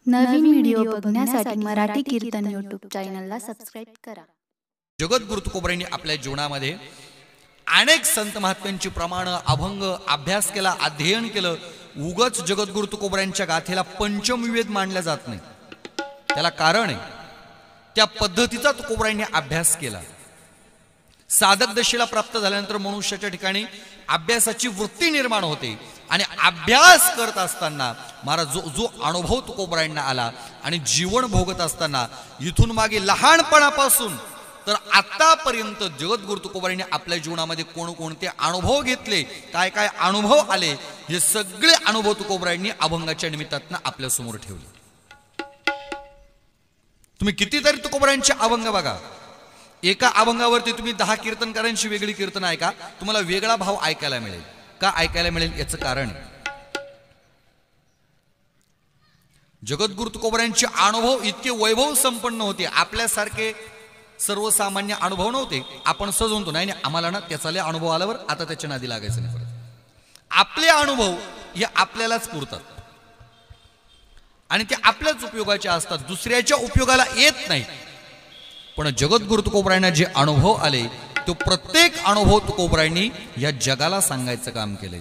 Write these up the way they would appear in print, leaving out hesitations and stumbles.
नवीन video बघण्यासाठी Marathi Kirtan YouTube चॅनलला subscribe करा। जगद्गुरु तुकोबारायांनी आपल्या जीवनामध्ये अनेक संत महात्म्यांची प्रमाण अभंग अभ्यास केला, अध्ययन केलं। उगच जगद्गुरु तुकोबारायांच्या गाथेला पंचमविवेद मानल्या जात नाही, त्याला कारण आहे त्या पद्धतीचा तुकोबारायांनी अभ्यास केला। साधक दशेला प्राप्त झाल्यानंतर मनुष्याच्या ठिकाणी अभ्यासाची वृत्ती निर्माण होते आणि अभ्यास करत असताना महाराज जो अनुभव तुकोबारायांना आला आणि जीवन भोगत असताना इथून मागे लहानपणापासून तर आतापर्यंत जगद्गुरु तुकोबारायांनी आपल्या जीवनामध्ये कोणकोणते अनुभव घेतले, काय काय अनुभव आले, हे सगळे अनुभव तुकोबारायांनी अभंगाच्या निमित्तानं आपल्या समोर ठेवले। तुम्ही कितीतरी तुकोबारायांचे अभंग बघा, एका अभंगावरती तुम्ही 10 कीर्तनकारांची वेगळी कीर्तन ऐका, तुम्हाला वेगळा भाव ऐकायला मिळेल। का ऐकायला मिळेल याचं कारण जगद्गुरु तुकोबारायांचे अनुभव इतके वैभव संपन्न होते, आपल्यासारखे सर्वसामान्य अनुभव नव्हते। आपण सजवतो नाही आम्हाला ना त्याचा लय अनुभव आल्यावर आता त्याच्या नादी लागायचं नाही परत। आपले अनुभव हे आपल्यालाच पुरतात आणि ते आपल्याच उपयोगाचे असतात, दुसऱ्याच्या उपयोगाला येत नाही। पण जगद्गुरु तुकोबारायांना जे अनुभव आले तो प्रत्येक अनुभव तुकोबारायांनी या जगाला सांगायचं काम केले।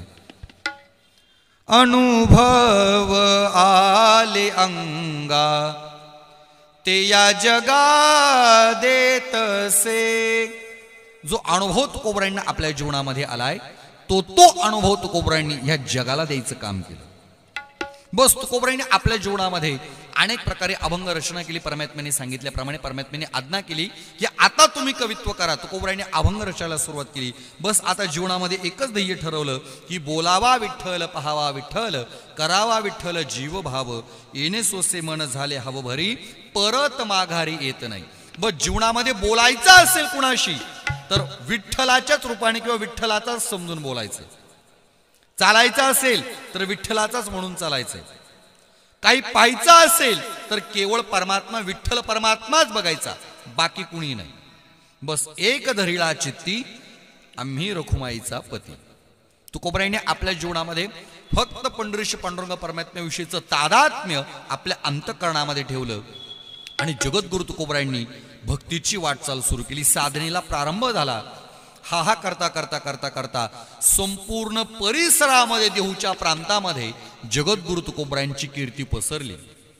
अनुभव आले अंगा ते या जगा देतसे, जो अनुभव तुकोबारायांना आपल्या जीवनामध्ये आलाय तो अनुभव तुकोबारायांनी या जगाला द्यायचं काम केलं। बस तुकोबारायांनी आपल्या जीवनामध्ये अनेक प्रकारे अभंग रचना केली, परमात्म्याने सांगितल्याप्रमाणे परमात्म्याने आज्ञा केली की आता तुम्ही कवित्व करा। तुकोबारायांनी अभंग रचायला सुरुवात केली। बस आता जीवनामध्ये एकच ध्येय ठरवलं की बोलावा विठ्ठल, पहावा विठ्ठल, करावा विठ्ठल जीव भाव, येणे सोसे मन झाले हव भरी, परत माघारी येत नाही। बस जीवनामध्ये बोलायचं असेल कुणाशी तर विठ्ठलाच्याच रूपाने किंवा विठ्ठलाचाच समजून बोलायचं, चालायचं असेल तर विठ्ठलाचाच म्हणून चालायचंय, काही पाहायचं असेल तर केवळ परमात्मा विठ्ठल परमात्माच बघायचा, बाकी कुणी नाही। बस एक धरिळा चित्ती आम्ही रखुमाईचा पती। तुकोबारायांनी आपल्या जीवनामध्ये फक्त पंढरीशी पांडुरंग परमात्म्याविषयीचं तादात्म्य आपल्या अंतःकरणामध्ये ठेवलं आणि जगद्गुरु तुकोबारायांनी भक्तीची वाटचाल सुरू केली। साधनेला प्रारंभ झाला। हा करता करता करता करता संपूर्ण परिसरामध्ये देहूच्या प्रांतामध्ये जगद्गुरु तुकोबारायांची कीर्ती पसरली।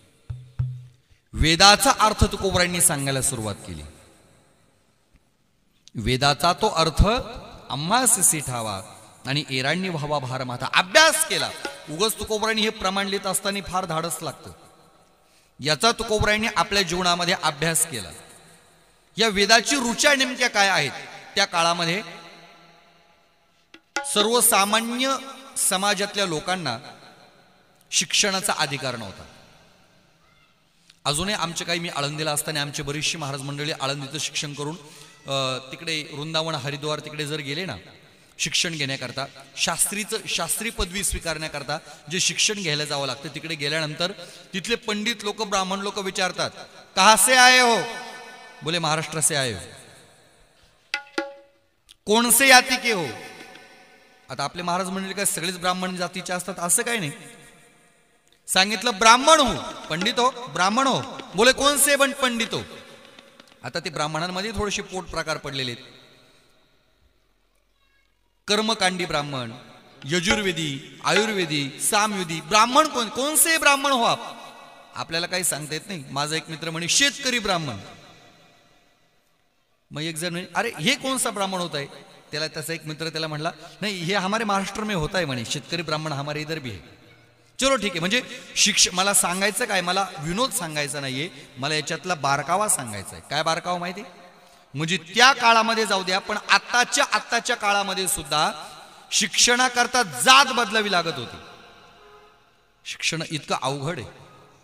वेदाचा अर्थ तुकोबारायांनी सांगायला सुरुवात केली। वेदाचा तो अर्थ आम्हास ठावा आणि एरांनी व्हावा भार माथा। अभ्यास केला। उगच तुकोबारायांनी हे प्रमाण लिहित असताना फार धाडस लागतं, याचा तुकोबारायांनी आपल्या जीवनामध्ये अभ्यास केला। या वेदाची रुचा नेमक्या काय आहेत? त्या काळामध्ये सर्वसामान्य समाजातल्या लोकांना शिक्षणाचा अधिकार नव्हता। अजूनही आमचे काही, मी आळंदीला असताना आमचे बरीचशी महाराज मंडळी आळंदीचं शिक्षण करून तिकडे वृंदावन हरिद्वार तिकडे जर गेले ना शिक्षण घेण्याकरता, शास्त्री पदवी स्वीकारण्याकरता जे शिक्षण घ्यायला जावं लागतं, तिकडे गेल्यानंतर तिथले पंडित लोक, ब्राह्मण लोक विचारतात कहाँ से आए हो? बोले महाराष्ट्र से आए हो। कोण से जाती के हो? आता आपले महाराज मंडळी काय सगळेच ब्राह्मण जातीचे असतात असं काही नाही। सांगितलं ब्राह्मण हो, पंडित हो, ब्राह्मण हो। बोले कोण से पंडित हो? आता ते ब्राह्मणांमध्ये थोडेसे पोट प्रकार पडलेले आहेत। कर्मकांडी ब्राह्मण, यजुर्वेदी, आयुर्वेदी, सामवेदी ब्राह्मण कोण से ब्राह्मण हो आप? आपल्याला काही सांगता येत नाही। माझा एक मित्र म्हणे शेतकरी ब्राह्मण। मग एक जण म्हणे अरे हे कौन सा ब्राह्मण होता है? त्याला त्याचा एक मित्र त्याला म्हणला नाही हे हमारे महाराष्ट्र में होता है म्हणे, शेतकरी ब्राह्मण हमारे इधर भी है। चलो ठीक आहे। म्हणजे मला सांगायचं काय, मला विनोद सांगायचा नाहीये, मला याच्यातला बारकावा सांगायचा आहे। काय बारकावा माहिती? म्हणजे त्या काळामध्ये जाऊ द्या, पण आत्ताच्या काळामध्ये सुद्धा शिक्षणाकरता जात बदलावी लागत होती। शिक्षण इतकं अवघड आहे।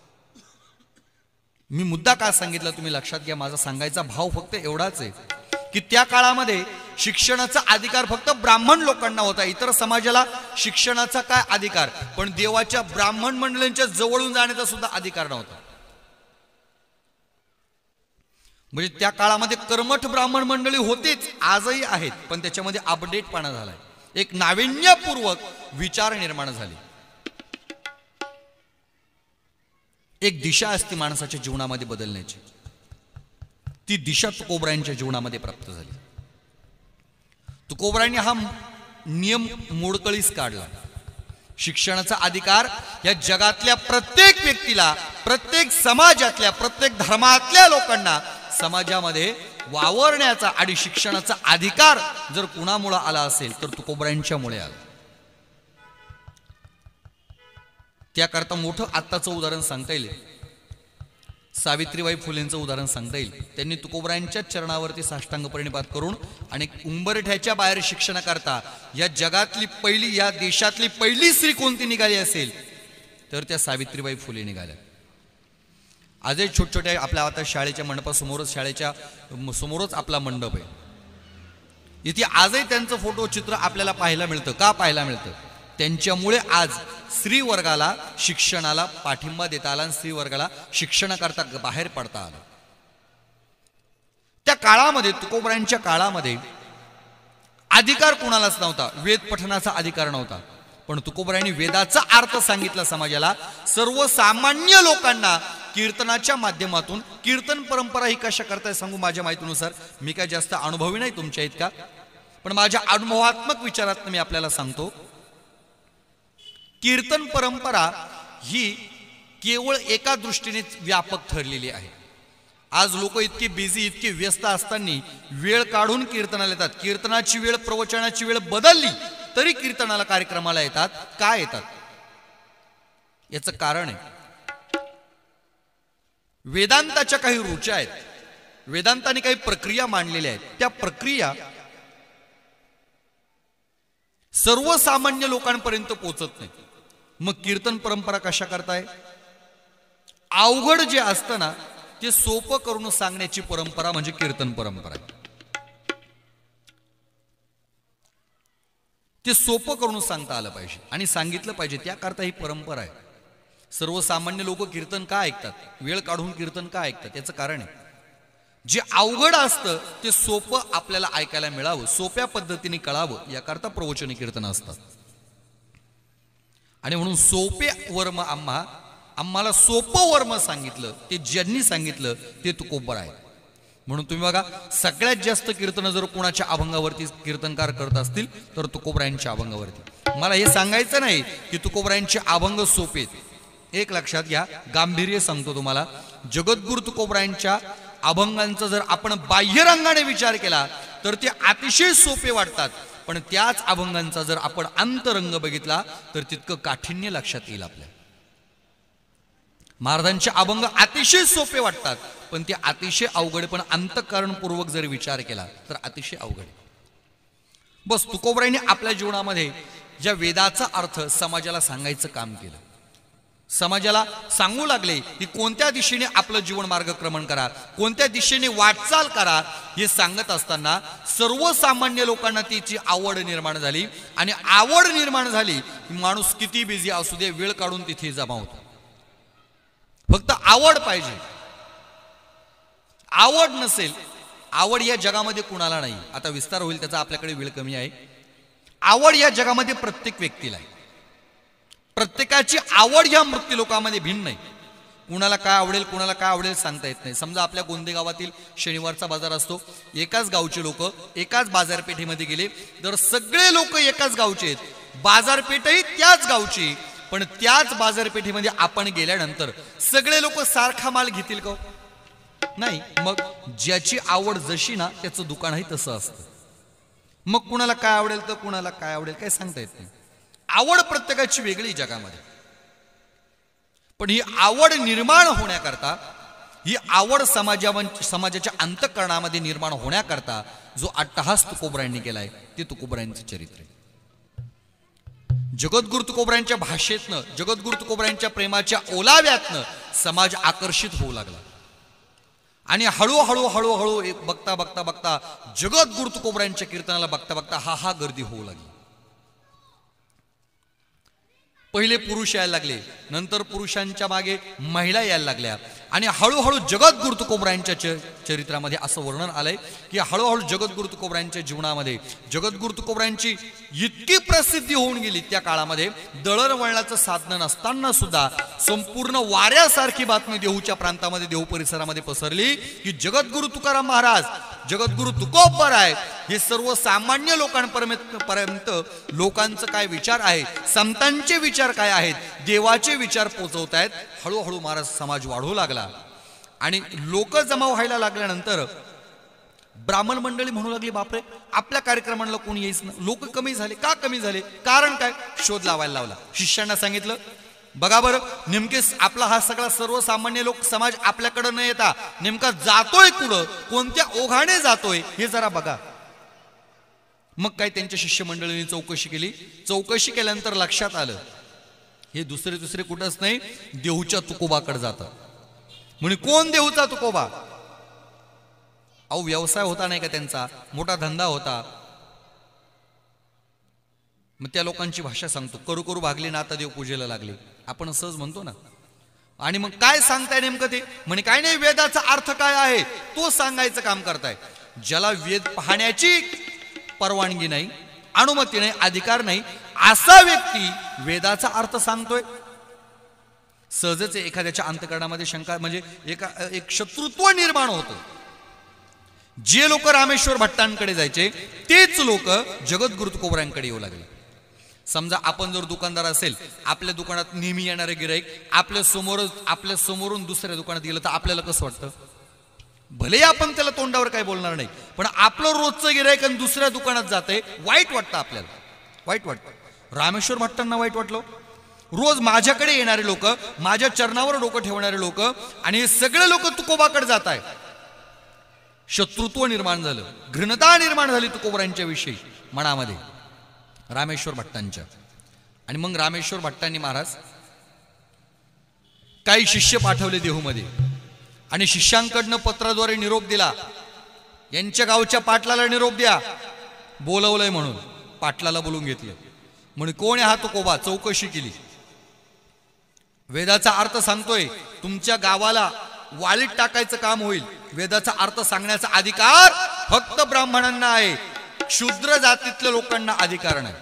मी मुद्दा का सांगितला तुम्ही लक्षात घ्या, माझा सांगायचा भाव फक्त एवढाच आहे की त्या काळामध्ये शिक्षणाचा अधिकार फक्त ब्राह्मण लोकांना होता, इतर समाजाला शिक्षणाचा काय अधिकार, पण देवाच्या ब्राह्मण मंडळींच्या जवळून जाण्याचा सुद्धा अधिकार नव्हता। म्हणजे त्या काळामध्ये कर्मठ ब्राह्मण मंडळी होतेच, आजही आहेत, पण त्याच्यामध्ये अपडेटपणा झालाय, एक नाविन्यपूर्वक विचार निर्माण झाले। एक दिशा असते माणसाच्या जीवनामध्ये बदलण्याची. ती दिशा तुकोबरायांच्या जीवनामध्ये प्राप्त झाली. तुकोबरायांनी हा नियम मोडकळीस काढला. शिक्षणाचा अधिकार या जगातल्या प्रत्येक व्यक्तीला, प्रत्येक समाजातल्या, प्रत्येक धर्मातल्या लोकांना समाजामध्ये वावरण्याचा आणि शिक्षणाचा अधिकार जर कुणामुळे आला असेल तर तुकोबरायांच्यामुळे आला. त्याकरता मोठं आत्ताचं उदाहरण सांगता येईल. सावित्रीबाई फुलेंचं उदाहरण सांगता येईल. त्यांनी तुकोबरायांच्या चरणावरती साष्टांग प्रणिपात करून आणि उंबरठ्याच्या बाहेर शिक्षणाकरता या जगातली पहिली, या देशातली पहिली स्त्री कोणती निघाली असेल तर त्या सावित्रीबाई फुले निघाल्या. आजही छोट्या आपल्या आता शाळेच्या मंडपासमोरच, शाळेच्या समोरच आपला मंडप आहे. इथे आजही त्यांचं फोटो चित्र आपल्याला पाहायला मिळतं. का पाहायला मिळतं? त्यांच्यामुळे आज स्त्री वर्गाला शिक्षणाला पाठिंबा देता आला आणि स्त्री वर्गाला शिक्षणाकरता बाहेर पडता आलं. त्या काळामध्ये, तुकोबरायांच्या काळामध्ये अधिकार कुणालाच नव्हता. वेद पठणाचा अधिकार नव्हता. पण तुकोबरायांनी वेदाचा अर्थ सांगितला समाजाला. सर्वसामान्य लोकांना कीर्तनाच्या माध्यमातून, कीर्तन परंपरा ही कशा करताय सांगू माझ्या माहितीनुसार. मी काय जास्त अनुभवी नाही तुमच्या इतका, पण माझ्या अनुभवात्मक विचारात मी आपल्याला सांगतो. कीर्तन परंपरा ही केवळ एका दृष्टीने व्यापक ठरलेली आहे. आज लोक इतके बिझी, इतके व्यस्त असताना वेळ काढून कीर्तनाला येतात. कीर्तनाची वेळ, प्रवचनाची वेळ बदलली तरी कीर्तनाला, कार्यक्रमाला येतात. का येतात? याचं कारण आहे, वेदांताच्या काही रुचा आहेत. वेदांताने काही प्रक्रिया मांडलेल्या आहेत. त्या प्रक्रिया सर्वसामान्य लोकांपर्यंत पोहोचत नाही. मग कीर्तन परंपरा कशा करताय? अवघड जे असतं ना ते सोपं करून सांगण्याची परंपरा म्हणजे कीर्तन परंपरा. ते सोपं करून सांगता आलं पाहिजे आणि सांगितलं पाहिजे, त्याकरता ही परंपरा आहे. सर्वसामान्य लोक कीर्तन का ऐकतात? वेळ काढून कीर्तन का ऐकतात? याचं कारण आहे, जे अवघड असतं ते सोपं आपल्याला ऐकायला मिळावं, सोप्या पद्धतीने कळावं, याकरता प्रवचन कीर्तन असतात. आणि म्हणून सोपे वर्म आम्हाला सोपं वर्म सांगितलं, ते ज्यांनी सांगितलं ते तुकोबर आहे. म्हणून तुम्ही बघा, सगळ्यात जास्त कीर्तन जर कोणाच्या अभंगावरती कीर्तनकार करत असतील तर तुकोबरायांच्या अभंगावरती. मला हे सांगायचं नाही की तुकोबरायांचे अभंग सोपे. एक लक्षात घ्या, गांभीर्य सांगतो तुम्हाला. जगद्गुरु तुकोबरायांच्या अभंगांचा जर आपण बाह्यरंगाने विचार केला तर ते अतिशय सोपे वाटतात, पण त्याच अभंगांचा जर आपण अंतरंग बघितला तर तितकं काठिण्य लक्षात येईल आपल्या. महाराजांचे अभंग अतिशय सोपे वाटतात पण ते अतिशय अवघड, पण अंतःकरणपूर्वक जर विचार केला तर अतिशय अवघड. बस तुकोबरायांनी आपल्या जीवनामध्ये ज्या वेदाचा अर्थ समाजाला सांगायचं काम केलं, समाजाला सांगू लागले की कोणत्या दिशेने आपलं जीवन मार्गक्रमण करा, कोणत्या दिशेने वाटचाल करा, हे सांगत असताना सर्वसामान्य लोकांना त्याची आवड निर्माण झाली. आणि आवड निर्माण झाली की माणूस किती बिझी असू दे, वेळ काढून तिथे जमा होतो. फक्त आवड पाहिजे. आवड नसेल, आवड या जगामध्ये कुणाला नाही. आता विस्तार होईल त्याचा, आपल्याकडे वेळ कमी आहे. आवड या जगामध्ये प्रत्येक व्यक्तीला आहे. प्रत्येकाची आवड या मृत्यू लोकांमध्ये भिन्न आहे. कुणाला काय आवडेल, कुणाला काय आवडेल सांगता येत नाही. समजा आपल्या गोंदे गावातील शनिवारचा बाजार असतो, एकाच गावचे लोक एकाच बाजारपेठेमध्ये गेले तर सगळे लोक एकाच गावचे आहेत, बाजारपेठही त्याच गावची, पण त्याच बाजारपेठेमध्ये आपण गेल्यानंतर सगळे लोक सारखा माल घेतील का? नाही. मग ज्याची आवड जशी ना त्याचं दुकानही तसं असतं. मग कुणाला काय आवडेल तर कुणाला काय आवडेल काय सांगता येत नाही. आवड प्रत्येकाची वेगळी जगामध्ये. पण ही आवड निर्माण होण्याकरता, ही आवड समाजाच्या अंतःकरणामध्ये निर्माण होण्याकरता जो अट्टहास तुकोबरायांनी केलाय ते तुकोबरायांचं चरित्र आहे. जगद्गुरु तुकोबरायांच्या भाषेतनं, जगद्गुरु तुकोबरायांच्या प्रेमाच्या ओलाव्यातनं समाज आकर्षित होऊ लागला. आणि हळूहळू हळूहळू बघता बघता बघता जगद्गुरु तुकोबरायांच्या कीर्तनाला बघता बघता हा गर्दी होऊ लागली. पहिले पुरुष यायला लागले, नंतर पुरुषांच्या मागे महिला यायला लागल्या, आणि हळूहळू जगद्गुरु तुकोबरायांच्या चरित्रामध्ये असं वर्णन आलंय की हळूहळू जगद्गुरु तुकोबरायांच्या जीवनामध्ये जगद्गुरु तुकोबरायांची इतकी प्रसिद्धी होऊन गेली त्या काळामध्ये दळणवळणाचं साधन नसताना सुद्धा संपूर्ण वाऱ्यासारखी बातमी देहूच्या प्रांतामध्ये देहू परिसरामध्ये पसरली की जगद्गुरु तुकाराम महाराज जगद्गुरु तुकोबराय हे सर्वसामान्य लोकांपर्यंत लोकांचं काय विचार आहे, संतांचे विचार काय आहेत, देवाचे विचार पोचवतायत. हळूहळू महाराज समाज वाढू लागला आणि लोक जमा व्हायला लागल्यानंतर ब्राह्मण मंडळी म्हणू लागली बापरे आपल्या कार्यक्रमाला कोणी येईच ना. लोक कमी झाले. का कमी झाले, कारण काय, शोध लावायला लावला. शिष्यांना सांगितलं बघा बरं नेमके आपला हा सगळा सर्वसामान्य लोक समाज आपल्याकडे न येता नेमका जातोय कुठं, कोणत्या ओघाने जातोय हे जरा बघा. मग काय त्यांच्या शिष्यमंडळींनी चौकशी केली. चौकशी केल्यानंतर लक्षात आलं हे दुसरे कुठंच नाही, देहूच्या तुकोबाकडे जातात. म्हणे कोण देहूचा तुकोबा? अहो व्यवसाय होता नाही का त्यांचा, मोठा धंदा होता. मग त्या लोकांची भाषा सांगतो. करू करू भागली ना आता देव पूजेला लागले, आपण सहज म्हणतो ना. आणि मग काय सांगताय नेमकं ते? म्हणे काय नाही, वेदाचा अर्थ काय आहे तो सांगायचं काम करताय. ज्याला वेद पाहण्याची परवानगी नाही, अनुमती नाही, अधिकार नाही, असा व्यक्ती वेदाचा अर्थ सांगतोय. सहजच एखाद्याच्या अंतःकरणामध्ये शंका म्हणजे एक शत्रुत्व निर्माण होतं. जे लोक रामेश्वर भट्टांकडे जायचे तेच लोक जगद्गुरु तुकोबरायांकडे येऊ लागले. समजा आपण जर दुकानदार असेल, आपल्या दुकानात नेहमी येणारे गिराईक आपल्या समोरून दुसऱ्या दुकानात गेलं तर आपल्याला कसं वाटतं? भले आपण त्याला तोंडावर काय बोलणार नाही, पण आपलं रोजचं गिराईक दुसऱ्या दुकानात जाते, वाईट वाटतं आपल्याला, वाईट वाटतं. रामेश्वर भट्टांना वाईट वाटलं. रोज माझ्याकडे येणारे लोक, माझ्या चरणावर डोकं ठेवणारे लोक आणि हे सगळे लोक तुकोबाकडे जात आहेत. शत्रुत्व निर्माण झालं, घृणता निर्माण झाली तुकोबरायांच्या विषयी मनामध्ये रामेश्वर भट्टांच्या. आणि मग रामेश्वर भट्टांनी महाराज काही शिष्य पाठवले देहूमध्ये आणि शिष्यांकडनं पत्राद्वारे निरोप दिला. यांच्या गावच्या पाटलाला निरोप द्या, बोलवलंय म्हणून. पाटलाला बोलून घेतलं. म्हणे कोण आहे हा तुकोबा? चौकशी केली. वेदाचा अर्थ सांगतोय, तुमच्या गावाला वाळीत टाकायचं काम होईल. वेदाचा अर्थ सांगण्याचा अधिकार फक्त ब्राह्मणांना आहे, शूद्र जातीतल्या लोकांना अधिकार नाही.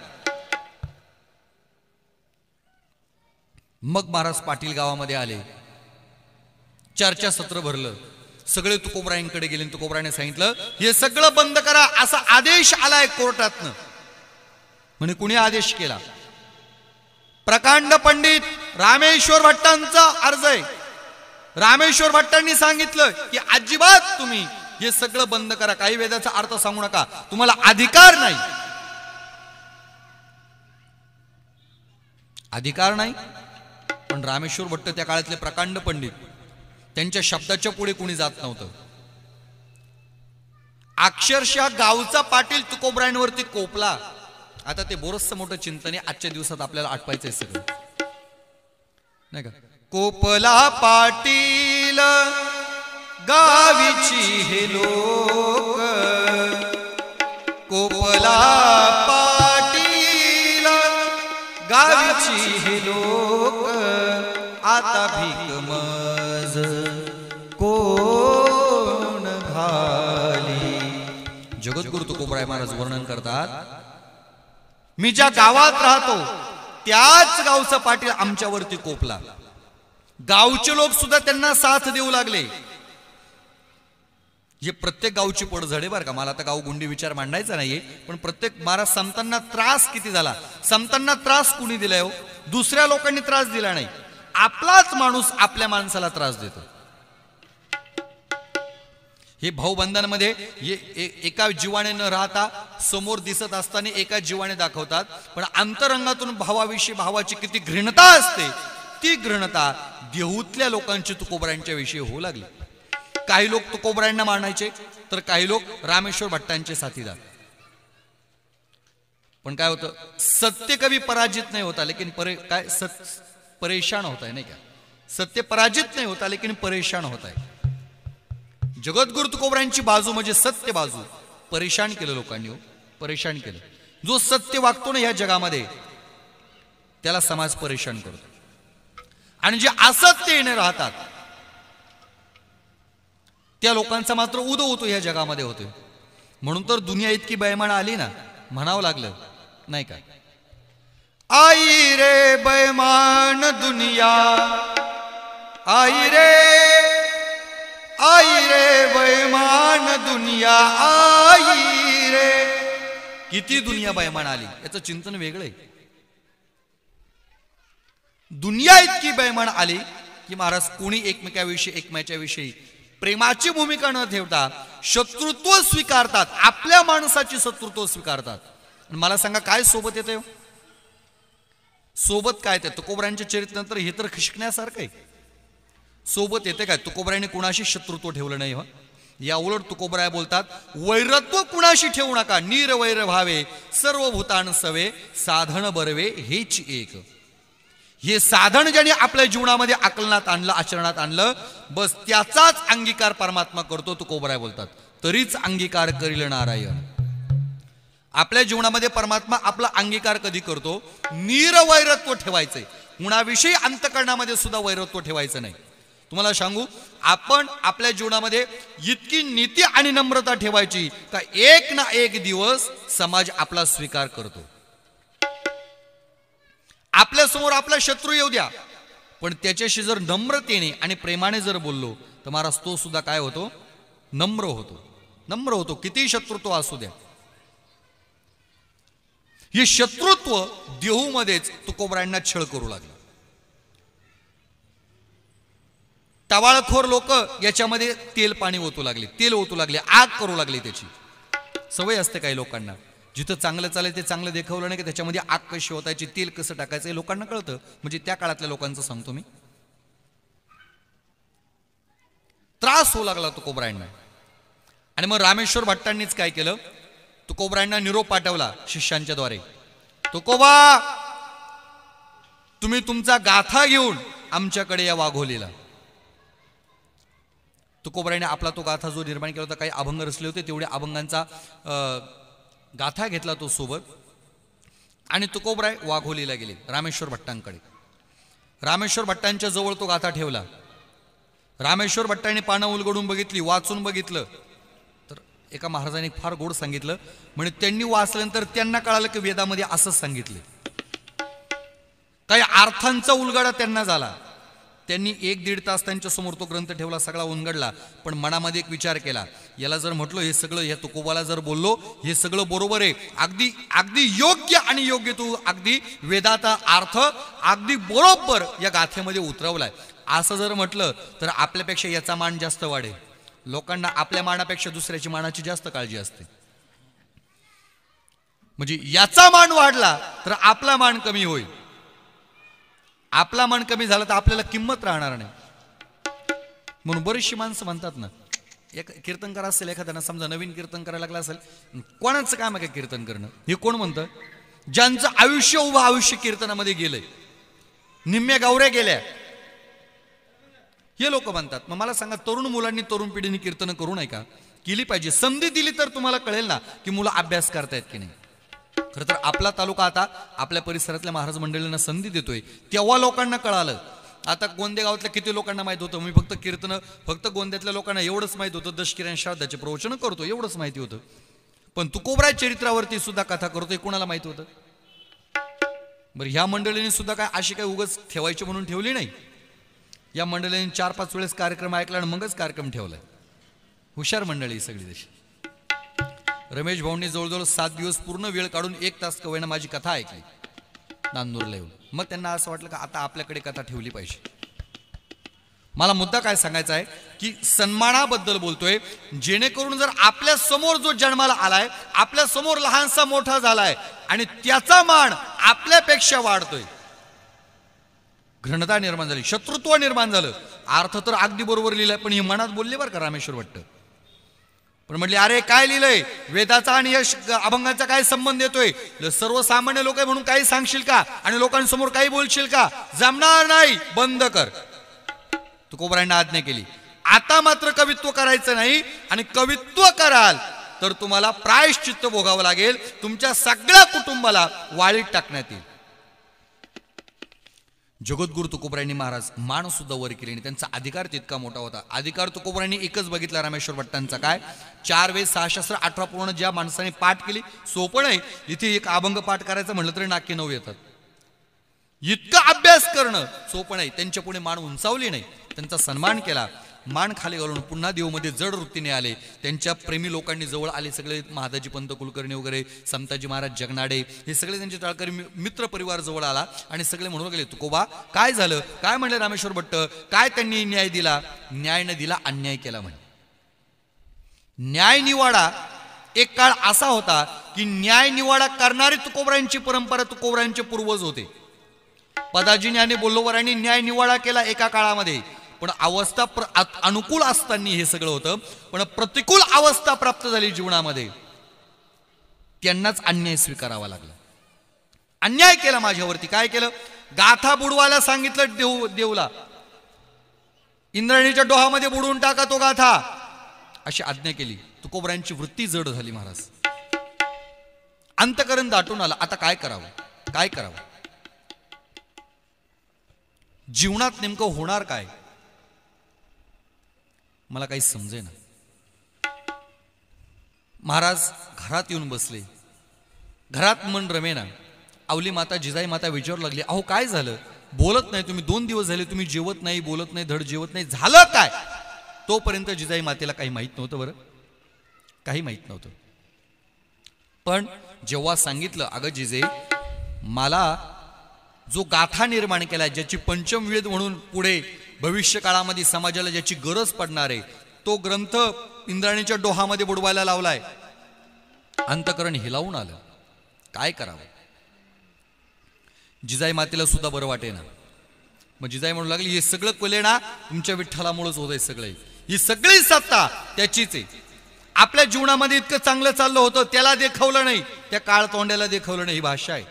मग महाराज पाटील गावामध्ये आले, चर्चासत्र भरलं. सगळे तुकोबरायांकडे गेले. तुकोबरायाने सांगितलं हे सगळं बंद करा, असा आदेश आलाय कोर्टातनं. म्हणे कुणी आदेश केला? प्रकांड पंडित रामेश्वर भट्टांचा अर्ज आहे. रामेश्वर भट्टांनी सांगितलं की अजिबात तुम्ही हे सगळं बंद करा, काही वेदाचा अर्थ सांगू नका, तुम्हाला अधिकार नाही. अधिकार नाही. पण रामेश्वर भट्ट त्या काळातले प्रकांड पंडित, त्यांच्या शब्दाच्या पुढे कोणी जात नव्हतं. अक्षरशः गावचा पाटील तुकोबरायांवरती कोपला. आता ते बोरसचं मोठं चिंतन आहे, आजच्या दिवसात आपल्याला आठवायचंय सगळं, नाही का? कोपला पाटील गावीची हे लोक, कोपला पाटील गावीची हे लोक, आता भीक मज कोण घाली. जगद्गुरु तुकोबराय महाराज वर्णन करतात, मी ज्या गावात राहतो त्याच गावचा पाटील आमच्यावरती कोपला. गावचे लोक सुद्धा त्यांना साथ देऊ लागले. हे प्रत्येक गावची पडझडे बरं का. मला आता गाव गुंडी विचार मांडायचा नाहीये, पण प्रत्येक महाराज संतांना त्रास किती झाला. संतांना त्रास कुणी दिलाय हो? दुसऱ्या लोकांनी त्रास दिला नाही, आपलाच माणूस आपल्या माणसाला त्रास देतो. हे भाऊबंधांमध्ये एका जीवाने न राहता समोर दिसत असताना एका जीवाने दाखवतात, पण अंतरंगातून भावाविषयी भावाची किती घृणता असते, ती घृणता देहूतल्या लोकांची तुकोबरायांच्या विषयी होऊ लागली. काही लोक तुकोबरायांना मानायचे, तर काही लोक रामेश्वर भट्टांचे साथीदार. पण काय होतं, सत्य कधी पराजित नाही होता, लेकिन परेशान होता है, नाही का? सत्य पराजित नाही होता, लेकिन परेशान होता है. जगद्गुरु तुकोबरायांची बाजू म्हणजे सत्य बाजू परेशान केलं लोकांनी, परेशान केलं. जो सत्य वागतो ना या जगामध्ये त्याला समाज परेशान करतो, आणि जे असत्येने राहतात त्या लोकांचा मात्र उदो होतो ह्या जगामध्ये होतोय. म्हणून तर दुनिया इतकी बैमान आली ना, म्हणावं लागलं नाही का, आई रे बैमान दुनिया, आई रे बैमान दुनिया, आई रे. किती दुनिया बैमान आली, याचं चिंतन वेगळं आहे. दुनिया इतकी बैमान आली की महाराज कोणी एकमेकाच्या विषयी प्रेमाची भूमिका न ठेवता शत्रुत्व स्वीकारतात, आपल्या माणसाची शत्रुत्व स्वीकारतात. मला सांगा काय सोबत येते, सोबत काय येते? तुकोबरायांच्या चरित्रानंतर हे तर शिकण्यासारखं आहे. सोबत येते काय? तुकोबरायाने कुणाशी शत्रुत्व ठेवलं नाही. या उलट तुकोबराय बोलतात, वैरत्व कुणाशी ठेवू नका, निरवैर भावे सर्व भूतान सवे, साधन बरवे हेच एक. हे साधन ज्याने आपल्या जीवनामध्ये आकलनात आणलं, आचरणात आणलं, बस त्याचाच अंगीकार परमात्मा करतो, तुकोबराय बोलतात. तरीच अंगीकार करील नारायण. आपल्या जीवनामध्ये परमात्मा आपला अंगीकार कधी करतो? निरवैरत्व ठेवायचंय, कुणाविषयी अंतकरणामध्ये सुद्धा वैरत्व ठेवायचं नाही. तुम्हाला सांगू, आपण आपल्या जीवनामध्ये इतकी नीती आणि नम्रता ठेवायची का एक ना एक दिवस समाज आपला स्वीकार करतो. आपल्या समोर आपला शत्रू येऊ द्या, पण त्याच्याशी जर नम्रतेने आणि प्रेमाने जर बोललो तर महाराज तो सुद्धा काय होतो? नम्र होतो, नम्र होतो, किती शत्रुत्व असू द्या. हे शत्रुत्व देहूमध्येच तुकोबरायांना छळ करू लागलं. टवाळखोर लोक याच्यामध्ये तेल पाणी ओतू लागले, तेल ओतू लागले, आग करू लागली. त्याची सवय असते काही लोकांना, जिथं चांगलं चालेल ते चांगलं दाखवलं नाही की त्याच्यामध्ये आग कशी ओतायची, तेल कसं टाकायचं हे लोकांना कळतं. म्हणजे त्या काळातल्या लोकांचं सांगतो मी. त्रास होऊ लागला तुकोबरायांना. आणि मग रामेश्वर भट्टांनीच काय केलं, तुकोबरायांना निरोप पाठवला शिष्यांच्या द्वारे, तुकोबा तुम्ही तुमचा गाथा घेऊन आमच्याकडे या वाघोलीला. तुकोबरायाने आपला तो गाथा जो निर्माण केला होता, काही अभंग रचले होते, तेवढ्या अभंगांचा गाथा घेतला तो सोबत. आणि तुकोबराय वाघोलीला गेले रामेश्वर भट्टांकडे. रामेश्वर भट्टांच्या जवळ तो गाथा ठेवला. रामेश्वर भट्टांनी पानं उलगडून बघितली, वाचून बघितलं, तर एका महाराजांनी फार गोड सांगितलं. म्हणजे त्यांनी वाचल्यानंतर त्यांना कळालं की वेदामध्ये असंच सांगितले. काही अर्थांचा उलगडा त्यांना झाला. त्यांनी 1-1.5 तास त्यांच्या समोर तो ग्रंथ ठेवला, सगळा उलगडला. पण मनामध्ये एक विचार केला, याला जर म्हटलो हे सगळं, या तुकोबाला जर बोललो हे सगळं बरोबर आहे, अगदी अगदी योग्य आणि योग्य, तू अगदी वेदाचा अर्थ अगदी बरोबर या गाथेमध्ये उतरवलाय, असं जर म्हटलं तर आपल्यापेक्षा याचा मान जास्त वाढेल. लोकांना आपल्या मानापेक्षा दुसऱ्याची मानाची जास्त काळजी असते. म्हणजे याचा मान वाढला तर आपला मान कमी होईल. आपला मान कमी झाला तर आपल्याला किंमत राहणार नाही. म्हणून बरीचशी माणसं म्हणतात ना, एक कीर्तनकार असेल, एखाद्यानं समजा नवीन कीर्तन करायला लागला असेल, कोणाचं काम आहे का कीर्तन करणं? हे कोण म्हणतं? ज्यांचं आयुष्य उभं आयुष्य कीर्तनामध्ये गेलंय, निम्म्या गौऱ्या गेल्या, हे लोक म्हणतात. मग मला सांगा, तरुण मुलांनी, तरुण पिढीने कीर्तन करू नये का? केली पाहिजे. संधी दिली तर तुम्हाला कळेल ना की मुलं अभ्यास करतायत की नाही. खरं तर आपला तालुका आता आपल्या परिसरातल्या महाराज मंडळींना संधी देतोय, तेव्हा लोकांना कळालं. आता गोंदे गावातल्या किती लोकांना माहित होतं? मी फक्त गोंद्यातल्या लोकांना एवढंच माहित होतं, दशकिरण श्राद्धाचे प्रवचन करतो एवढंच माहिती होतं. पण तुकोबराय चरित्रावरती सुद्धा कथा करतोय, कुणाला माहित होतं? बरं, ह्या मंडळींनी सुद्धा काय अशी काही उगाच ठेवायची म्हणून ठेवली नाही. या मंडळींनी 4-5 वेळेस कार्यक्रम ऐकला आणि मगच कार्यक्रम ठेवलाय. हुशार मंडळी सगळी तशी. रमेश भाऊंनी जवळजवळ 7 दिवस पूर्ण वेळ काढून 1 तास कवेनं माझी कथा ऐकली नांदूरला येऊन. मग त्यांना असं वाटलं की आता आपल्याकडे कथा ठेवली पाहिजे. मला मुद्दा काय सांगायचा आहे की सन्मानाबद्दल बोलतोय, जेणेकरून जर आपल्या समोर जो जन्माला आलाय, आपल्या समोर लहानसा मोठा झालाय आणि त्याचा मान आपल्यापेक्षा वाढतोय, घृणता निर्माण झाली, शत्रुत्व निर्माण झालं. अर्थ तर अगदी बरोबर लिहिलाय, पण हे मनात बोलले बरं का रामेश्वर भट्ट. पण म्हटले, अरे काय लिहिलंय, वेदाचा आणि यश अभंगाचा काय संबंध येतोय? सर्वसामान्य लोक आहे म्हणून काही सांगशील का आणि लोकांसमोर काही बोलशील का? जमणार नाही, बंद कर. तुकोबरायांना आज्ञा केली. आता मात्र कवित्व करायचं नाही, आणि कवित्व कराल तर तुम्हाला प्रायश्चित्त भोगावं लागेल, तुमच्या सगळ्या कुटुंबाला वाळीत टाकण्यात येईल. जगद्गुरु तुकोबरायांनी महाराज मान सुद्धा वर केली आणि त्यांचा अधिकार तितका मोठा होता. अधिकार तुकोबरायांनी एकच बघितला रामेश्वर भट्टांचा, काय 4 वेद 6 शास्त्र 18 पूर्ण ज्या माणसाने पाठ केली. सोपं नाही, इथे एक अभंग पाठ करायचं म्हटलं तरी नाके 9 येतात. इतका अभ्यास करणं सोपं नाही. त्यांच्या पुढे मान उंचावली नाही, त्यांचा सन्मान केला. मान खाली घालून पुन्हा देवमध्ये जड वृत्तीने आले. त्यांच्या प्रेमी लोकांनी जवळ आले, सगळे महादाजी पंत कुलकर्णी वगैरे, समताजी महाराज जगनाडे, हे सगळे त्यांचे टाळकरी मित्र परिवार जवळ आला आणि सगळे म्हणू लागले, तुकोबा काय झालं, काय म्हणले रामेश्वर भट्ट, काय त्यांनी न्याय दिला? न्याय न दिला, अन्याय केला म्हणे. न्याय निवाडा एक काळ असा होता की न्याय निवाडा करणारी तुकोबरायांची परंपरा, तुकोबरायांचे पूर्वज होते. पदाजीने आणि बोल्लोबरायांनी न्याय निवाडा केला एका काळामध्ये, पण अवस्था अनुकूल असताना हे सगळं होतं. पण प्रतिकूल अवस्था प्राप्त झाली जीवनामध्ये, त्यांनाच अन्याय स्वीकारावा लागला. अन्याय केला माझ्यावरती. काय केलं? गाथा बुडवायला सांगितलं देवला, इंद्राणीच्या डोहामध्ये बुडवून टाका तो गाथा, अशी आज्ञा केली. तुकोबरायांची वृत्ती जड झाली महाराज, अंतकरण दाटून आला. आता काय करावं, काय करावं? जीवनात नेमकं होणार काय मला काही समजेना. महाराज घरात येऊन बसले, घरात मन रमेना. आवली माता जिजाई माता विचारू लागली, अहो काय झालं, बोलत नाही तुम्ही, 2 दिवस झाले तुम्ही जेवत नाही, बोलत नाही, धड जेवत नाही, झालं काय? तोपर्यंत जिजाई मातेला काही माहित नव्हतं, बरं काही माहित नव्हतं. पण जेव्हा सांगितलं, अगं जिजे, मला जो गाथा निर्माण केला, ज्याची पंचमवेद म्हणून पुढे भविष्य काळामध्ये समाजाला ज्याची गरज पडणार आहे, तो ग्रंथ इंद्राणीच्या डोहामध्ये बुडवायला लावलाय. अंतकरण हिलावून आलं, काय करावं? जिजाई मातेला सुद्धा बरं वाटेना. मग जिजाई म्हणू लागली, हे सगळं कोले ना तुमच्या विठ्ठलामुळेच होत आहे, सगळे ही सगळी सत्ता त्याचीच आहे. आपल्या जीवनामध्ये इतकं चांगलं चाललं होतं, त्याला देखवलं नाही, त्या काळ तोंड्याला देखवलं नाही, ही भाषा आहे.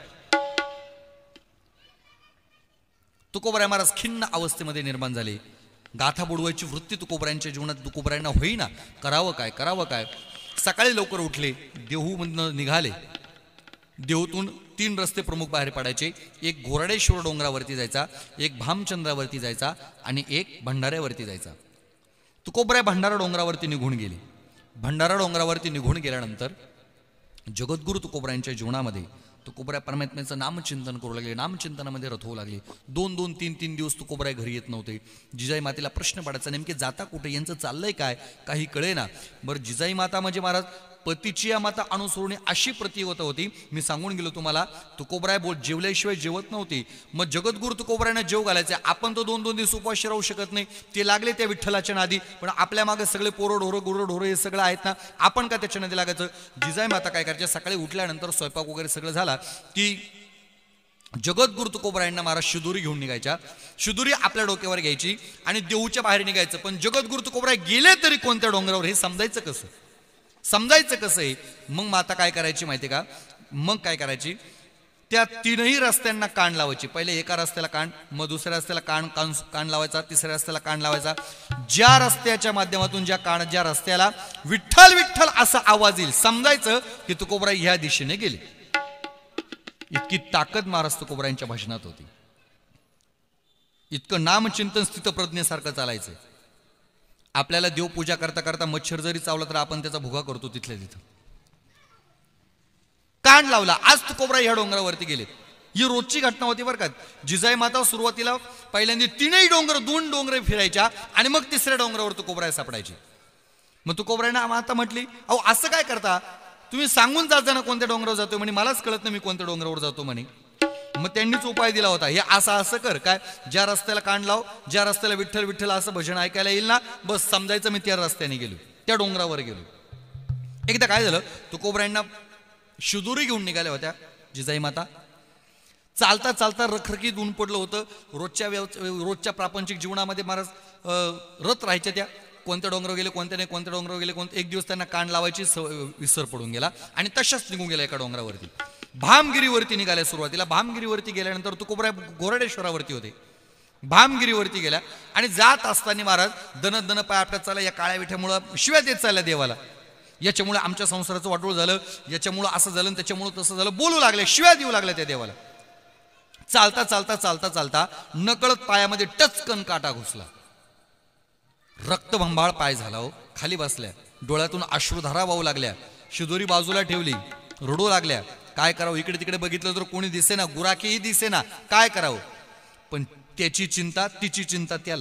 तुकोबराय महाराज खिन्न अवस्थेमध्ये निर्माण झाले. गाथा बुडवायची वृत्ती तुकोबरायांच्या जीवनात तुकोबरायांना होईना. करावं काय, करावं काय? सकाळी लवकर उठले, देहूमधनं निघाले. देहूतून 3 रस्ते प्रमुख बाहेर पडायचे. एक घोरडेश्वर डोंगरावरती जायचा, एक भामचंद्रावरती जायचा आणि एक भंडाऱ्यावरती जायचा. तुकोबराय भंडारा डोंगरावरती निघून गेले. भंडारा डोंगरावरती निघून गेल्यानंतर जगद्गुरु तुकोबरायांच्या जीवनामध्ये तुकोबराय परमात्म्याचं नामचिंतन करू लागले, नामचिंतनामध्ये रथ होऊ लागले. 2-2, 3-3 दिवस तुकोबराय घरी येत नव्हते. जिजाई मातेला प्रश्न पडायचा, नेमके जाता कुठे, यांचं चाललंय काय, काही कळेना. बरं, जिजाई माता म्हणजे महाराज पतीची या माता अनुसरणे अशी प्रतिवत होती. मी सांगून गेलो तुम्हाला, तुकोबराय जेवल्याशिवाय जेवत नव्हती. मग जगद्गुरु तुकोबरायांना जेव घालायचे. आपण तो 2-2 दिवस उपाशी राहू शकत नाही. ते लागले त्या विठ्ठलाच्या नादी, पण आपल्या मागे सगळे पोरं ढोरं गुरं ढोरं हे सगळं आहेत ना, आपण का त्याच्या नादी लागायचं? जिजाई माता काय करायच्या, सकाळी उठल्यानंतर स्वयंपाक वगैरे सगळं झाला की जगद्गुरु तुकोबरायांना महाराज शिदुरी घेऊन निघायच्या. शिदुरी आपल्या डोक्यावर घ्यायची आणि देऊच्या बाहेर निघायचं. पण जगद्गुरु तुकोबराय गेले तरी कोणत्या डोंगरावर, हे समजायचं कसं? समजायचं कसं आहे? मग माता काय करायची माहिती का? मग काय करायची, त्या 3ही रस्त्यांना कान लावायची. पहिले एका रस्त्याला कान, मग दुसऱ्या रस्त्याला कान लावायचा, तिसऱ्या रस्त्याला कान लावायचा. ज्या रस्त्याच्या माध्यमातून ज्या रस्त्याला विठ्ठल विठ्ठल असा आवाज येईल, समजायचं की तुकोबराय ह्या दिशेने गेले. इतकी ताकद महाराज तुकोबरायांच्या भाषणात होती. इतकं नामचिंतन स्थितप्रज्ञेसारखं चालायचं. आपल्याला देवपूजा करता करता मच्छर जरी चावला तर आपण त्याचा भुगा करतो तिथल्या तिथं. कान लावला. आज तुकोबराय ह्या डोंगरावरती गेले. ही रोजची घटना होती बरं का. जिजाई माता सुरुवातीला पहिल्यांदा 3ही डोंगर 2 डोंगर फिरायच्या आणि मग 3ऱ्या डोंगरावर तुकोबराय सापडायचे. मग तुकोबरायांना माता म्हटली, अहो असं काय करता, तुम्ही सांगून जात ना कोणत्या डोंगरावर जातो म्हणे, मलाच कळत नाही मी कोणत्या डोंगरावर जातो म्हणे. मग त्यांनीच उपाय दिला होता, हे असं कर, काय ज्या रस्त्याला कान लाव, ज्या रस्त्याला विठ्ठल विठ्ठल असं भजन ऐकायला येईल ना, बस समजायचं मी त्या रस्त्याने गेलो, त्या डोंगरावर गेलो. एकदा काय झालं, तुकोबरायांना शिदुरी घेऊन निघाल्या होत्या जिजाई माता. चालता चालता रखरखीत ऊन पडलं होतं. रोजच्या प्रापंचिक जीवनामध्ये महाराज रथ राहायच्या. त्या कोणत्या डोंगरावर गेले, कोणत्या नाही, कोणत्या डोंगरावर गेले, एक दिवस त्यांना कान लावायची विसर पडून गेला आणि तशाच निघून गेला एका डोंगरावरती. भामगिरीवरती निघाल्या. सुरुवातीला भामगिरीवरती गेल्यानंतर तुकोबराय घोरडेश्वरावरती होते. भामगिरीवरती गेल्या आणि जात असताना महाराज दन पाय आपल्यात चालला. या काळ्या विठ्यामुळं शिव्या देत चालल्या देवाला, याच्यामुळे आमच्या संसाराचं वाटोळ झालं, याच्यामुळं असं झालं, त्याच्यामुळं तसं झालं, बोलू लागले, शिव्या देऊ लागल्या त्या देवाला. चालता चालता चालता चालता नकळत पायामध्ये टचकन काटा घुसला. रक्तभंबाळ पाय झाला हो. खाली बसल्या, डोळ्यातून अश्रुधारा वाहू लागल्या, शिदोरी बाजूला ठेवली, रडू लागल्या. काय करावं, इकडे तिकडे बघितलं तर कोणी दिसेना, गुराखीही दिसेना, काय करावं. पण त्याची चिंता, तिची चिंता त्याला.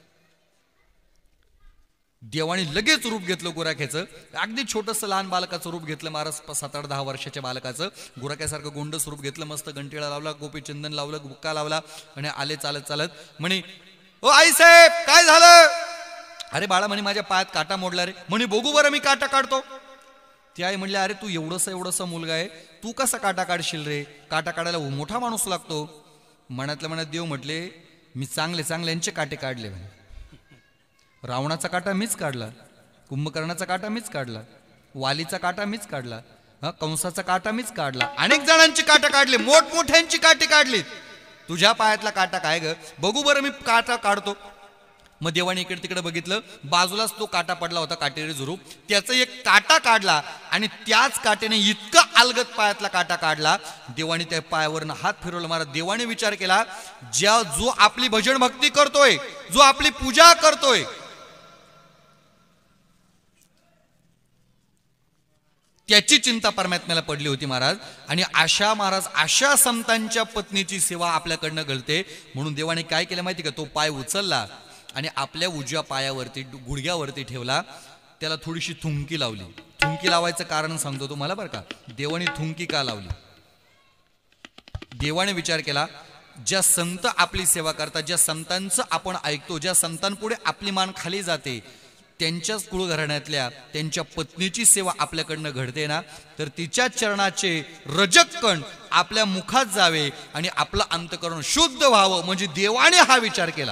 देवाने लगेच रूप घेतलं गुराख्याचं. अगदी छोटंसं लहान बालकाचं रूप घेतलं महाराज. 7-8-10 वर्षाच्या बालकाचं गुराख्यासारखं गोंडस रूप घेतलं. मस्त घंटिळा लावला, गोपीचंदन लावलं, बुक्का लावला आणि आले चालत चालत. म्हणे, ओ आई साहेब काय झालं. अरे बाळा म्हणे माझ्या पायात काटा मोडला रे. म्हणे बघू बरं मी काटा काढतो. ती आई म्हणले, अरे तू एवढंसा मुलगा आहे, तू कसा काटा काढशील रे. काटा काढायला मोठा माणूस लागतो. मनातल्या मनात देव म्हटले, मी चांगल्यांचे काटे काढले. म्हणे रावणाचा काटा मीच काढला, कुंभकर्णाचा काटा मीच काढला, वालीचा काटा मीच काढला, कंसाचा काटा मीच काढला, अनेक जणांची काटा काढले, मोठमोठ्यांची काटे काढलीत. तुझ्या पायातला काटा काय ग, बघू बरं मी काटा काढतो. मग देवाने इकडे तिकडे बघितलं, बाजूलाच तो काटा पडला होता, काटेरी झुरूप. त्याचा एक काटा काढला आणि त्याच काट्याने इतका अलगत पायातला काटा काढला. देवाने त्या पायावरनं हात फिरवला. महाराज देवाने विचार केला, जो आपली भजन भक्ती करतोय, जो आपली पूजा करतोय, त्याची चिंता परमात्म्याला पडली होती महाराज. आणि अशा संतांच्या पत्नीची सेवा आपल्याकडनं घडते. म्हणून देवाने काय केलं माहिती का, तो पाय उचलला आणि आपल्या उजव्या पायावरती गुडघ्यावरती ठेवला. त्याला थोडीशी थुंकी लावली. थुंकी लावायचं कारण सांगतो तुम्हाला बरं का. देवाने थुंकी का लावली, देवाने विचार केला, ज्या संत आपली सेवा करतात, ज्या संतांचं आपण ऐकतो, ज्या संतांपुढे आपली मान खाली जाते, त्यांच्याच कुळघराण्यातल्या त्यांच्या पत्नीची सेवा आपल्याकडनं घडते ना, तर तिच्या चरणाचे रजक कण आपल्या मुखात जावे आणि आपलं अंतःकरण शुद्ध व्हावं. म्हणजे देवाने हा विचार केला.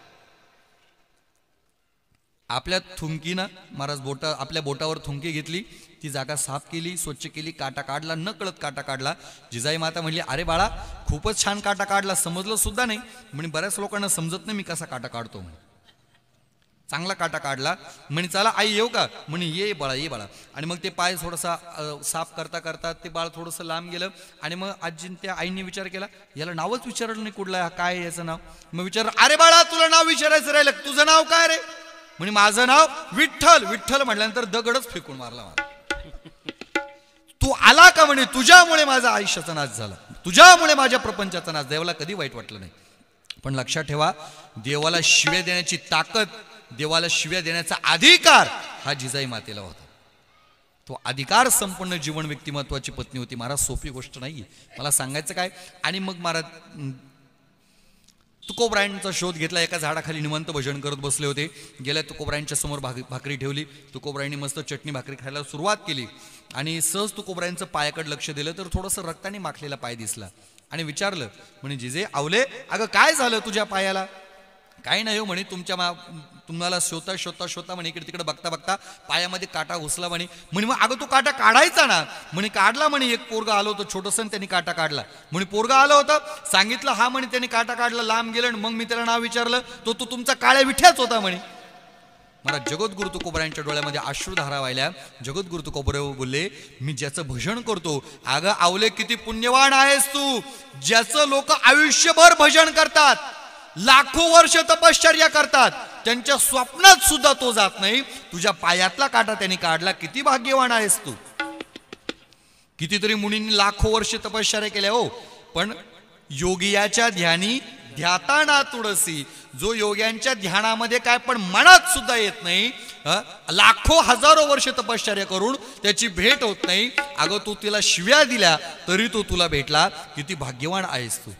आपल्या थुंकीनं महाराज आपल्या बोटावर थुंकी घेतली, ती जागा साफ केली, स्वच्छ केली, काटा काढला, नकळत काटा काढला. जिजाई माता म्हणली, अरे बाळा खूपच छान काटा काढला, समजलं सुद्धा नाही. म्हणे बऱ्याच लोकांना समजत नाही मी कसा काटा काढतो. म्हणे चांगला काटा काढला. म्हणे चला आई येऊ का. म्हणे ये बाळा, ये बाळा. आणि मग ते पाय थोडासा साफ करता करता ते बाळ थोडंसं लांब गेलं. आणि मग आजीने त्या आईने विचार केला, याला नावच विचारलं नाही कुठलं, काय याचं नाव. मग विचार, अरे बाळा तुला नाव विचारायचं राहिलं, तुझं नाव काय रे. म्हणे माझं नाव विठ्ठल. विठ्ठल म्हटल्यानंतर दगडच फेकून मारला मला. तू आला का. म्हणे तुझ्यामुळे माझा आयुष्याचा नाश झाला, तुझ्यामुळे माझ्या प्रपंचाचा नाश. देवाला कधी वाईट वाटलं नाही. पण लक्षात ठेवा, देवाला शिव्या देण्याची ताकद, देवाला शिव्या देण्याचा अधिकार हा जिजाई मातेला होता. तो अधिकार संपन्न जीवन व्यक्तिमत्वाची पत्नी होती महाराज. सोपी गोष्ट नाही. मला सांगायचं काय. आणि मग महाराज तुकोबरायांचा शोध घेतला. एका झाडाखाली निमंत भजन करत बसले होते. गेल्या तुकोबरायांच्या समोर भाकरी ठेवली. तुकोबरायांनी मस्त चटणी भाकरी खायला सुरुवात केली. आणि सहज तुकोबरायांचं पायाकडे लक्ष दिलं तर थोडंसं रक्ताने माखलेला पाय दिसला. आणि विचारलं, म्हणे जिजे आवले, अगं काय झालं तुझ्या पायाला. काही नाही हो म्हणे, तुम्हाला शोधता म्हणे इकडे तिकडे बघता बघता पायामध्ये काटा घुसला. म्हणे मग अगं तो काटा काढायचा ना. म्हणे काढला. म्हणे एक पोरगा आलं होतं छोटंसं, त्यांनी काटा काढला. म्हणे पोरगा आलं होतं, सांगितलं हा. म्हणे त्यांनी काटा काढला, लांब गेलं. मग मी त्याला नाव विचारलं, तो तुमचा काळ्या विठ्याच होता. म्हणे मला जगद्गुरु तुकोबरायांच्या डोळ्यामध्ये अश्रुधारा वाहिल्या. जगद्गुरु तुकोबराय बोलले, मी ज्याचं भजन करतो, अगं आवले किती पुण्यवान आहेस तू, ज्याचं लोक आयुष्यभर भजन करतात, लाखो वर्ष तपश्चर्या करतात, त्यांच्या स्वप्नात सुद्धा तो जात नाही. तुझ्या पायातला काटा त्यांनी काढला, किती भाग्यवान आहेस तू. कितीतरी मुनींनी लाखो वर्ष तपश्चर्या केल्या हो, पण योगियाच्या ध्यानी ध्याताना तुळसी, जो योग्यांच्या ध्यानामध्ये काय पण मनात सुद्धा येत नाही, लाखो हजारो वर्ष तपश्चर्या करून त्याची भेट होत नाही. अगं तू तिला शिव्या दिल्या तरी तो तुला भेटला, किती भाग्यवान आहेस तू.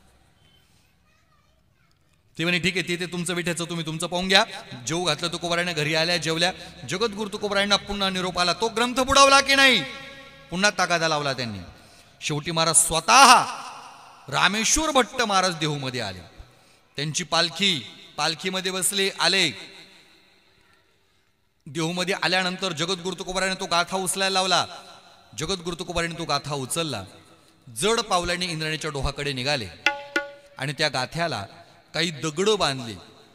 ते म्हणे ठीक आहे, ते तुमचं विठ्याचं तुम्ही तुमचं पाहून घ्या. जेव घातलं तुकोबरायांना, घरी आल्या, जेवल्या. जगद्गुरु तुकोबरायांना पुन्हा निरोप आला. तो ग्रंथ बुडवला की नाही, पुन्हा तागादा लावला त्यांनी. शेवटी महाराज स्वतः रामेश्वर भट्ट महाराज देहूमध्ये आले. त्यांची पालखीमध्ये बसले, आले. देहूमध्ये आल्यानंतर जगद्गुरु तुकोबरायांनी तो गाथा उचलायला लावला. जगद्गुरु तुकोबरायांनी तो गाथा उचलला. जड पावलांनी इंद्राणीच्या डोहाकडे निघाले आणि त्या गाथ्याला काही दगड बांधले.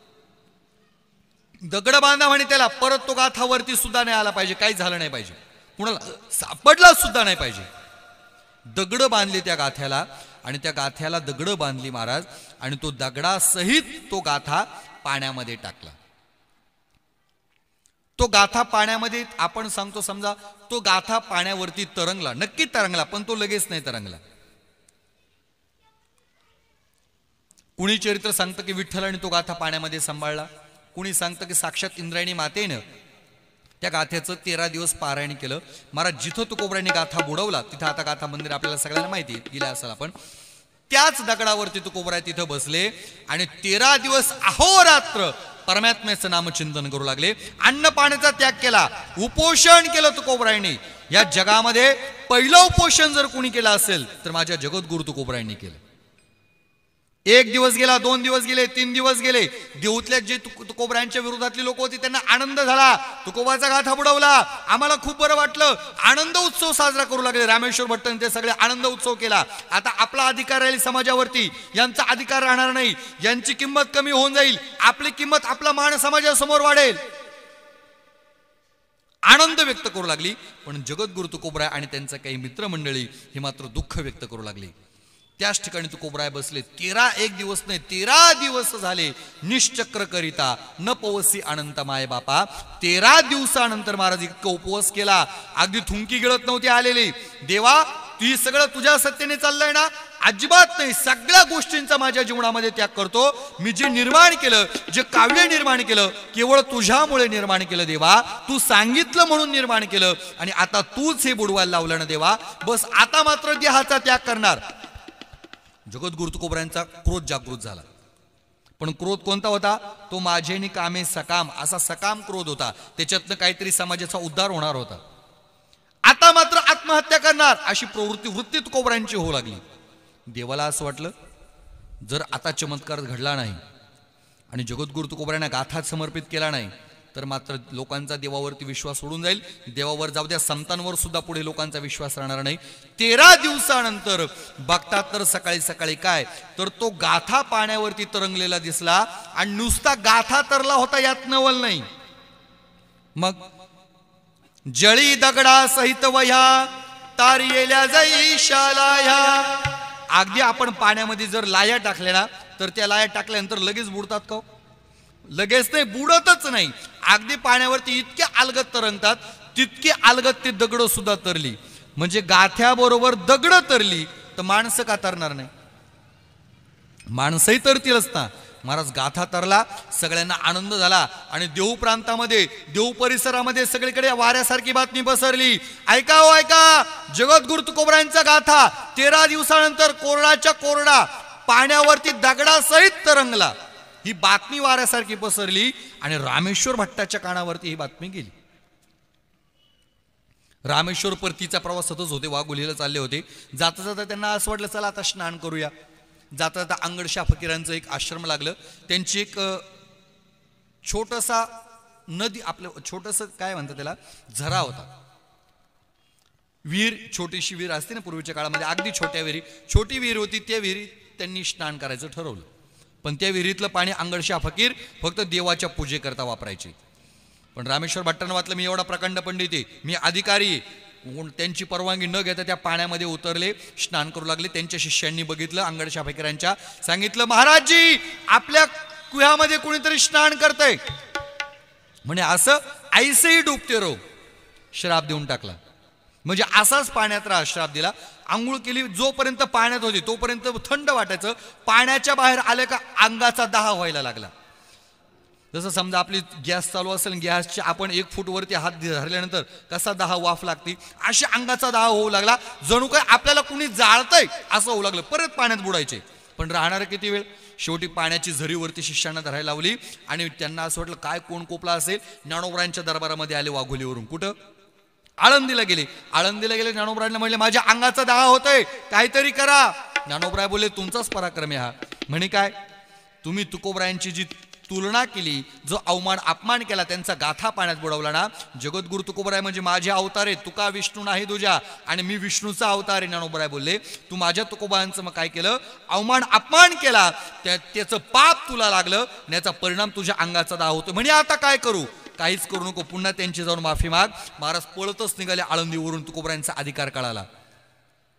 दगड बांधा म्हणे त्याला, परत तो गाथावरती सुद्धा नाही आला पाहिजे, काही झालं नाही पाहिजे, कुणाला सापडला सुद्धा नाही पाहिजे. दगड बांधले त्या गाथ्याला आणि त्या गाथ्याला दगडं बांधली महाराज आणि तो दगडासहित तो गाथा पाण्यामध्ये टाकला. तो गाथा पाण्यामध्ये आपण सांगतो समजा तो गाथा पाण्यावरती तरंगला, नक्की तरंगला, पण तो लगेच नाही तरंगला. कुणी चरित्र सांगतं की विठ्ठलाने तो गाथा पाण्यामध्ये सांभाळला, कुणी सांगतं की साक्षात इंद्रायणी मातेनं त्या गाथ्याचं 13 दिवस पारायण केलं. महाराज जिथं तुकोबरायांनी गाथा बुडवला तिथं आता गाथा मंदिर आपल्याला सगळ्यांना माहिती गेल्या असेल आपण, त्याच दगडावरती तुकोबराय तिथं बसले आणि 13 दिवस अहोरात्र परमात्म्याचं नामचिंतन करू लागले. अन्न पाण्याचा त्याग केला, उपोषण केलं तुकोबरायांनी. या जगामध्ये पहिलं उपोषण जर कोणी केलं असेल तर माझ्या जगद्गुरु तुकोबरायांनी केलं. 1 दिवस गेला, 2 दिवस गेले, 3 दिवस गेले. देऊतल्या जे तुकोबरायांच्या विरोधातली लोक होती त्यांना आनंद झाला, तुकोबाचा गाथा बुडवला, आम्हाला खूप बरं वाटलं, आनंद उत्सव साजरा करू लागले. रामेश्वर भट्टन ते सगळे आनंद उत्सव केला. आता आपला अधिकार राहील समाजावरती, यांचा अधिकार राहणार नाही, यांची किंमत कमी होऊन जाईल, आपली किंमत, आपला मान समाजासमोर वाढेल. आनंद व्यक्त करू लागली. पण जगद्गुरु तुकोबराय आणि त्यांचा काही मित्रमंडळी हे मात्र दुःख व्यक्त करू लागली. त्याच ठिकाणी तुकोबराय बसले. 1 दिवस नाही 13 दिवस झाले निश्चक्र करिता न पवसी अनंत माय बापा. 13 दिवसानंतर महाराज इतका उपवास केला, अगदी थुंकी गिळत नव्हते आलेले. देवा तू सगळं तुझ्या सत्तेने चाललंय ना? अजिबात नाही, सगळ्या गोष्टींचा माझ्या जीवनामध्ये त्याग करतो. मी जे निर्माण केलं, जे काव्य निर्माण केलं, केवळ तुझ्यामुळे निर्माण केलं देवा, तू सांगितलं म्हणून निर्माण केलं आणि आता तूच हे बुडवायला लावलं ना देवा. बस आता मात्र देहाचा त्याग करणार. जगद्गुरु तुकोबरायांचा क्रोध जागृत झाला. पण क्रोध कोणता होता? तो माझेनी कामे सकाम, असा सकाम क्रोध होता. त्याच्यातनं काहीतरी समाजाचा उद्धार होणार होता. आता मात्र आत्महत्या करणार अशी वृत्ती तुकोबरायांची होऊ लागली. देवाला असं वाटलं जर आता चमत्कार घडला नाही आणि जगद्गुरु तुकोबरायांना गाथा समर्पित केला नाही तर मात्र लोकांचा देवावरती विश्वास सोडून जाईल. देवावर जाऊ द्या, संतांवर सुद्धा पुढे लोकांचा विश्वास राहणार नाही. 13 दिवसानंतर बघतात तर सकाळी सकाळी काय तर तो गाथा पाण्यावरती तरंगलेला दिसला आणि नुसता गाथा तरला होता, यात नवल नाही. मग जळी दगडा सहित वह्या तारियेल्या जैशाला ह्या. अगदी आपण पाण्यामध्ये जर लाया टाकल्या ना तर त्या लाया टाकल्यानंतर लगेच बुडतात का? लगेच नाही, बुडतच नाही. अगदी पाण्यावरती इतके अलगत तरंगतात, तितके अलगत ते दगड सुद्धा तरली. म्हणजे गाथ्याबरोबर दगड तरली तर माणसं का तरणार नाही? माणसंही तरतीलच ना. महाराज गाथा तरला, सगळ्यांना आनंद झाला आणि देऊ प्रांतामध्ये, देऊ परिसरामध्ये सगळीकडे वाऱ्यासारखी बातमी पसरली. ऐका हो ऐका, जगद्गुरु तुकोबरायांचा गाथा 13 दिवसानंतर कोरडाच्या कोरडा पाण्यावरती दगडासहित तरंगला. ही बातमी वाऱ्यासारखी पसरली आणि रामेश्वर भट्टाच्या कानावरती ही बातमी गेली. रामेश्वर परतीचा प्रवास सतत होते, वाघोलीला चालले होते. जाता जाता त्यांना असं वाटलं चला आता स्नान करूया. जाता जाता अंगडशा फकीरांचं एक आश्रम लागलं. त्यांची एक छोटसा नदी, आपलं छोटस काय म्हणतात त्याला, झरा होता, विहीर, छोटीशी विहीर असते ना पूर्वीच्या काळामध्ये, अगदी छोट्या विहिरी, छोटी विहीर होती. त्या विहिरीत त्यांनी स्नान करायचं ठरवलं. पण त्या विहिरीतलं पाणी अंगडशा फकीर फक्त देवाच्या पूजेकरता वापरायचे. पण रामेश्वर भट्टानं वाटलं मी एवढा प्रकांड पंडित आहे, मी अधिकारी आहे. त्यांची परवानगी न घेता त्या पाण्यामध्ये उतरले, स्नान करू लागले. त्यांच्या शिष्यांनी बघितलं, अंगडशा फकीरांच्या, सांगितलं महाराजजी आपल्या कुह्यामध्ये कोणीतरी स्नान करतंय. म्हणे असं ऐसेही डुबते रो. श्राप देऊन टाकला. म्हणजे असाच पाण्यात राहा श्राप दिला. आंघोळ केली, जोपर्यंत पाण्यात होती तोपर्यंत थंड वाटायचं, पाण्याच्या बाहेर आलं का अंगाचा दाह व्हायला लागला. जसं समजा आपली गॅस चालू असेल, गॅसच्या आपण 1 फूट वरती हात धरल्यानंतर कसा दाह वाफ लागते, अशा अंगाचा दाह होऊ लागला. जणू काय आपल्याला कुणी जाळतंय असं होऊ लागलं. परत पाण्यात बुडायचे. पण राहणार किती वेळ? शेवटी पाण्याची झरीवरती शिष्यांना धरायला लावली आणि त्यांना असं वाटलं काय कोण कोपला असेल. ज्ञानोबरायांच्या दरबारामध्ये आले वाघोलीवरून. कुठं? आळंदीला गेले. आळंदीला गेले, ज्ञानोबरायांना म्हणले माझ्या अंगाचा दाह होतोय, काहीतरी करा. ज्ञानोबराय बोलले तुमचाच पराक्रम आहे हा. म्हणे काय? तुम्ही तुकोबरायांची जी तुलना केली, जो अवमान अपमान केला, त्यांचा गाथा पाण्यात बुडवला ना. जगद्गुरु तुकोबराय म्हणजे माझे अवतार आहे, तुका विष्णू नाही तुझ्या, आणि मी विष्णूचा अवतार आहे. ज्ञानोबराय बोलले तू माझ्या तुकोबांचं मग काय केलं? अवमान अपमान केला, त्याचं पाप तुला लागलं, याचा परिणाम तुझ्या अंगाचा दाह होतो. म्हणे आता काय करू? काहीच करू नको, पुन्हा त्यांची जाऊन माफी माग. महाराज पळतच निघाले आळंदीवरून. तुकोबरायांचा अधिकार कळाला.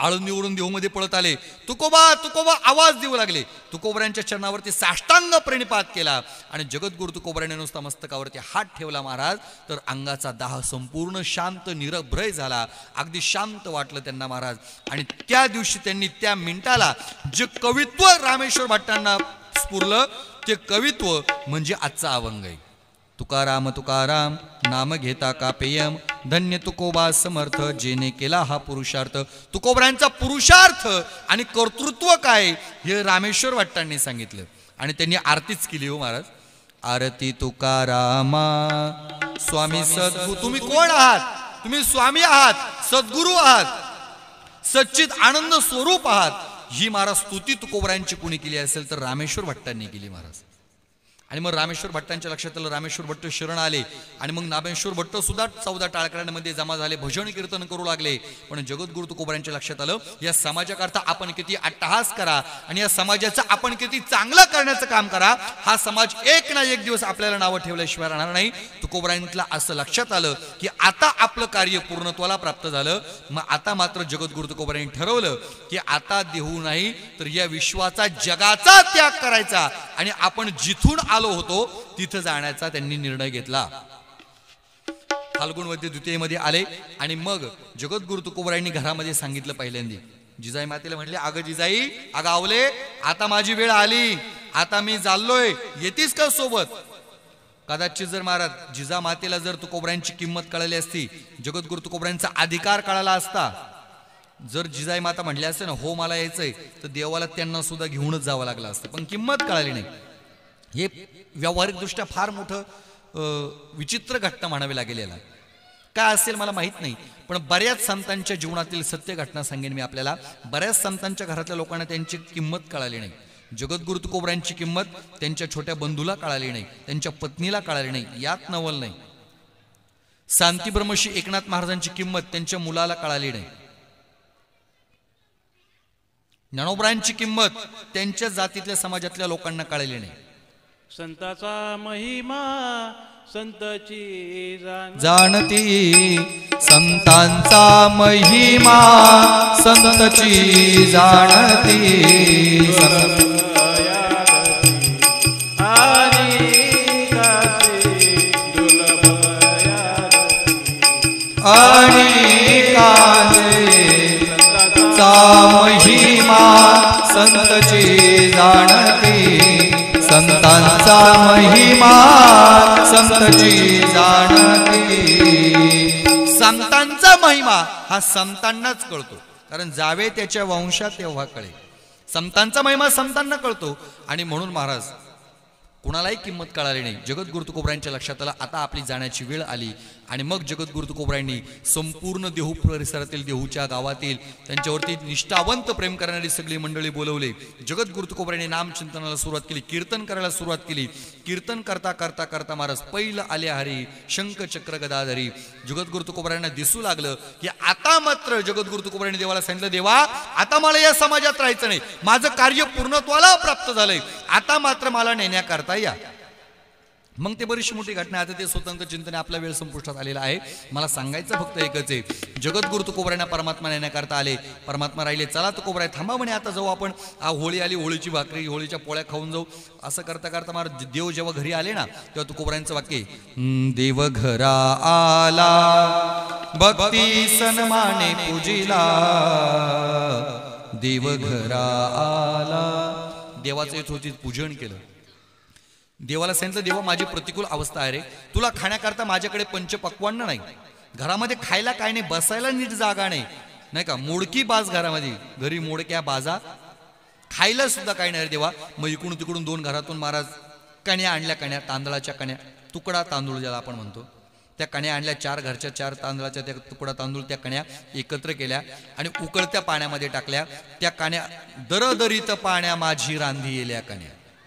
आळंदीवरून देहूमध्ये पळत आले, तुकोबा तुकोबा आवाज देऊ लागले. तुकोबऱ्यांच्या चरणावरती साष्टांग प्रणिपात केला आणि जगद्गुरु तुकोबऱ्याने नुसता मस्तकावरती हात ठेवला महाराज, तर अंगाचा दाह संपूर्ण शांत निरभ्रय झाला. अगदी शांत वाटलं त्यांना महाराज. आणि त्या दिवशी त्यांनी त्या मिनिटाला जे कवित्व रामेश्वर भट्टांना स्फुरलं, ते कवित्व म्हणजे आजचा अभंग आहे. तुकाराम तुकाराम नाम घेता का पेयम, धन्य तुकोबा समर्थ जेने केला हा पुरुषार्थ. तुकोबऱ्यांचा पुरुषार्थ आणि कर्तृत्व काय हे रामेश्वर भट्टांनी सांगितलं आणि त्यांनी आरतीच केली. हो महाराज, आरती तुकारामा स्वामी सद्गुरु. तुम्ही कोण आहात? तुम्ही स्वामी आहात, सद्गुरु आहात, सच्चित आनंद स्वरूप आहात. ही महाराज स्तुती तुकोबऱ्यांची कोणी केली असेल तर रामेश्वर भट्टांनी केली महाराज. आणि मग रामेश्वर भट्टांच्या लक्षात आलं, रामेश्वर भट्ट शरण आले आणि मग रामेश्वर भट्ट सुद्धा 14 टाळकऱ्यांमध्ये जमा झाले, भजन कीर्तन करू लागले. पण जगद्गुरु तुकोबऱ्यांच्या लक्षात आलं, या समाजाकरता आपण किती अट्टहास करा आणि या समाजाचं आपण किती चांगलं करण्याचं काम करा, हा समाज एक ना एक दिवस आपल्याला नावं ठेवल्याशिवाय राहणार नाही. तुकोबऱ्यांना असं लक्षात आलं की आता आपलं कार्य पूर्णत्वाला प्राप्त झालं. मग आता मात्र जगद्गुरु तुकोबऱ्यांनी ठरवलं की आता देहू नाही तर या विश्वाचा जगाचा त्याग करायचा आणि आपण जिथून होतो तिथं जाण्याचा त्यांनी निर्णय घेतला. फाल्गुन वद्य द्वितीयेमध्ये आले आणि मग जगद्गुरु तुकोबऱ्यांनी घरामध्ये सांगितलं पहिल्यांदा. जिजाई मातेला म्हटले, अगं जिजाई, अगं आवले, आता माझी वेळ आली, आता मी चाललोय, येतीस का सोबत? कदाचित जर महाराज जिजा मातेला जर तुकोबऱ्यांची किंमत कळली असती, जगद्गुरु तुकोबऱ्यांचा अधिकार कळाला असता, जर जिजाई माता म्हटल्या असते ना हो मला यायचंय, तर देवाला त्यांना सुद्धा घेऊनच जावं लागलं असतं. पण किंमत कळाली नाही. हे व्यावहारिक दृष्ट्या फार मोठं विचित्र घटना म्हणावी लागेल. याला काय असेल मला माहित नाही, पण बऱ्याच संतांच्या जीवनातील सत्य घटना सांगेन मी आपल्याला. बऱ्याच संतांच्या घरातल्या लोकांना त्यांची किंमत कळाली नाही. जगद्गुरु तुकोबऱ्यांची किंमत त्यांच्या छोट्या बंधूला कळाली नाही, त्यांच्या पत्नीला कळाली नाही, यात नवल नाही. शांती ब्रह्मश्री एकनाथ महाराजांची किंमत त्यांच्या मुलाला कळाली नाही. ज्ञानोबरांची किंमत त्यांच्या जातीतल्या समाजातल्या लोकांना कळाली नाही. संताचा महिमा संताची जाणती, संतांचा महिमा संतची जाणती. महिमा संतची जाणती, संतांचा महिमा संतची जाणती. संतांचा महिमा हा संतांनाच कळतो, कारण जावे त्याच्या वंशात तेव्हा कळे. संतांचा महिमा संतांना कळतो आणि म्हणून महाराज कुणालाही किंमत कळाली नाही. जगद्गुरु तुकोबऱ्यांच्या लक्षात आलं आता आपली जाण्याची वेळ आली. आणि मग जगद्गुरु तुकोबऱ्यांनी संपूर्ण देहू परिसरातील, देहूच्या गावातील त्यांच्यावरती निष्ठावंत प्रेम करणारी सगळी मंडळी बोलवले. जगद्गुरु तुकोबऱ्यांनी नामचिंतनाला सुरुवात केली, कीर्तन करायला सुरुवात केली. कीर्तन करता करता करता महाराज पहिलं आले हरी शंख चक्र गदाधरी. जगद्गुरु तुकोबऱ्यांना दिसू लागलं की आता मात्र जगद्गुरु तुकोबऱ्यांनी देवाला सांगितलं, देवा आता मला या समाजात राहायचं नाही, माझं कार्य पूर्णत्वाला प्राप्त झालंय, आता मात्र मला नेण्याकरता या. मग ते बरीचशी मोठी घटना. आता ते स्वतंत्र चिंतन आपला वेळ संपुष्टात आलेला आहे. मला सांगायचं फक्त एकच आहे, जगद्गुरु तुकोबऱ्यांना परमात्मा नेण्याकरता आले. परमात्मा राहिले, चला तुकोबराय थांबा म्हणे, आता जाऊ आपण, होळी आली, होळीची भाकरी होळीच्या पोळ्या खाऊन जाऊ. असं करता करता महाराज देव जेव्हा घरी आले ना, तेव्हा तुकोबऱ्यांचं वाक्य, देव घरा आला भक्ती सन्माने पूजिला, देव घरा आला. देवाचं यथोचित पूजन केलं. देवाला सांगितलं, देवा माझी प्रतिकूल अवस्था आहे रे, तुला खाण्याकरता माझ्याकडे पंचपक्वान्न नाही, घरामध्ये खायला काय नाही, बसायला नीट जागा नाही, नाही का, मोडकी बाज घरामध्ये, घरी मोडक्या बाजा, खायला सुद्धा काय नाही रे देवा. मग इकडून तिकडून 2 घरातून महाराज कण्या आणल्या, कण्या तांदळाच्या कण्या, तुकडा तांदूळ ज्याला आपण म्हणतो, त्या कण्या आणल्या. 4 घरच्या 4 तांदळाच्या त्या तुकडा तांदूळ, त्या कण्या एकत्र केल्या आणि उकळत्या पाण्यामध्ये टाकल्या. त्या कण्या दरदरीत पाण्या माझी रांधी येल्या कण्या,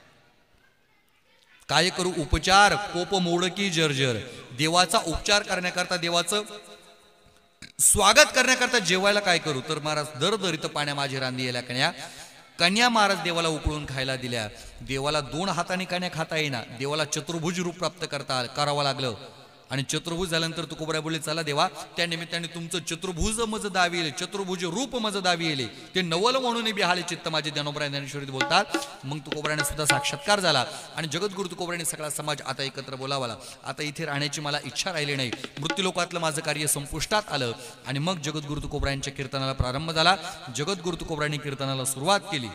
काय करू उपचार, कोप मोडकी जर्जर. देवाचा उपचार करण्याकरता, देवाचं स्वागत करण्याकरता जेवायला काय करू, तर महाराज दरदरीत पाण्या माझी रांधी येल्या कण्या. कन्या महाराज देवाला उकळून खायला दिल्या. देवाला 2 हाताने कण्या खाता येईना, देवाला चतुर्भुज रूप प्राप्त करावं लागलं. आणि चतुर्भुज झाल्यानंतर तुकोबराय बोलले चला देवा त्या निमित्ताने तुमचं चतुर्भुज मज दावी येले, चतुर्भुज रूप मज दावी येले, ते नवल म्हणून बिहाले चित्त माझे ज्ञानोबराय ज्ञानेश्वरीत बोलतात. मग तुकोबरायाने सुद्धा साक्षात्कार झाला आणि जगद्गुरु तुकोबरायाने सगळा समाज आता एकत्र बोलावला. आता इथे राहण्याची मला इच्छा राहिली नाही, मृत्यूलोकातलं माझं कार्य संपुष्टात आलं. आणि मग जगद्गुरु तुकोबरायांच्या कीर्तनाला प्रारंभ झाला. जगद्गुरु तुकोबरायांनी कीर्तनाला सुरुवात केली.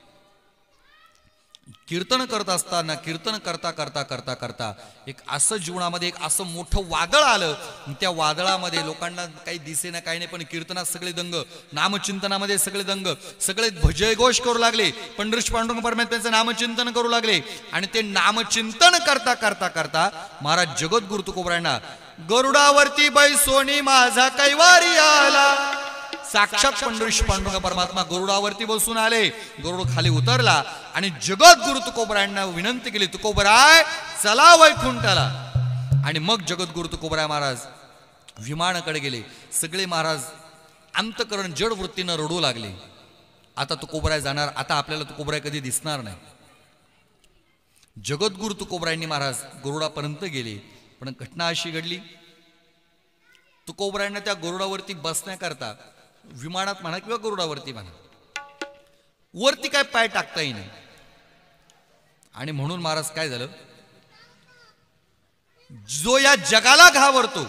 कीर्तन करत असताना कीर्तन करता करता करता करता एक असं जीवनामध्ये एक असं मोठं वादळ आलं. त्या वादळामध्ये लोकांना काही दिसेना काही नाही, पण कीर्तनात सगळे दंग, नामचिंतनामध्ये सगळे दंग, सगळे भजयघोष करू लागले, पंढरीश पांडुरंग परमात्म्याचं नामचिंतन करू लागले. आणि ते नामचिंतन करता करता करता महाराज जगद्गुरु तुकोबरायांना गरुडावरती बैसोनी माझा कैवारी आला. साक्षात पंढरीश पांडुरंग परमात्मा गरुडावरती बसून आले. गरुड खाली उतरला आणि जगद्गुरु तुकोबरायांना विनंती केली, तुकोबराय चला वैकुंठाला. आणि मग जगद्गुरु तुकोबराय महाराज विमानाकडे गेले. सगळे महाराज अंतकरण जड वृत्तीनं रडू लागले. आता तुकोबराय जाणार, आता आपल्याला तुकोबराय कधी दिसणार नाही. जगद्गुरु तुकोबरायांनी महाराज गरुडापर्यंत गेले. पण घटना अशी घडली, तुकोबरायांना त्या गरुडावरती बसण्याकरता विमानात म्हणा किंवा गरुडावरती म्हणा वरती काय पाय टाकताही नाही. आणि म्हणून महाराज काय झालं, जो या जगाला घाबरतो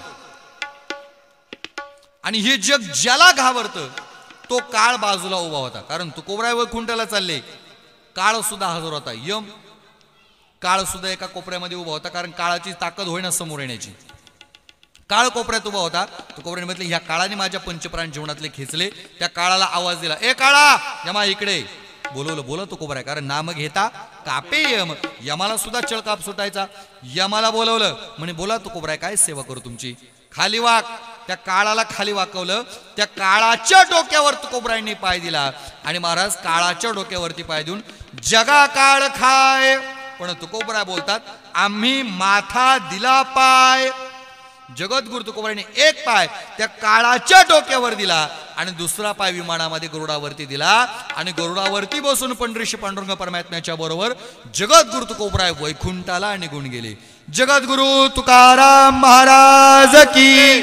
आणि हे जग ज्याला घाबरतं तो काळ बाजूला उभा होता. कारण तुकोबराय वैकुंठाला चालले, काळ सुद्धा हजर होता. यम काळ सुद्धा एका कोपऱ्यामध्ये उभा होता, कारण काळाची ताकद होईना समोर येण्याची. काळ कोपऱ्यात उभा होता. तुकोबरायांनी म्हटले ह्या काळाने माझ्या पंचप्राण जीवनातले खेचले. त्या काळाला आवाज दिला, ए काळा यमा इकडे. बोलवलं, बोला तुकोबराय, कारण नाम घेता कापे यम, यमाला सुद्धा चळकाप सुटायचा. यमाला बोलवलं, म्हणे बोला तुकोबराय काय सेवा करू तुमची. खाली वाक. त्या काळाला खाली वाकवलं. त्या काळाच्या डोक्यावर तुकोबरायांनी पाय दिला. आणि महाराज काळाच्या डोक्यावरती पाय देऊन जगा काळ खाय. पण तुकोबराय बोलतात आम्ही माथा दिला पाय. जगद्गुरु तुकोबरायांनी एक पाय त्या काळाच्या डोक्यावर दिला आणि दुसरा पाय विमानामध्ये गरुडावरती दिला. आणि गरुडावरती बसून पंढरीश पांडुरंग परमात्म्याच्या बरोबर जगद्गुरु तुकोबराय वैकुंठाला निघून गेले. जगद्गुरु तुकाराम महाराज की.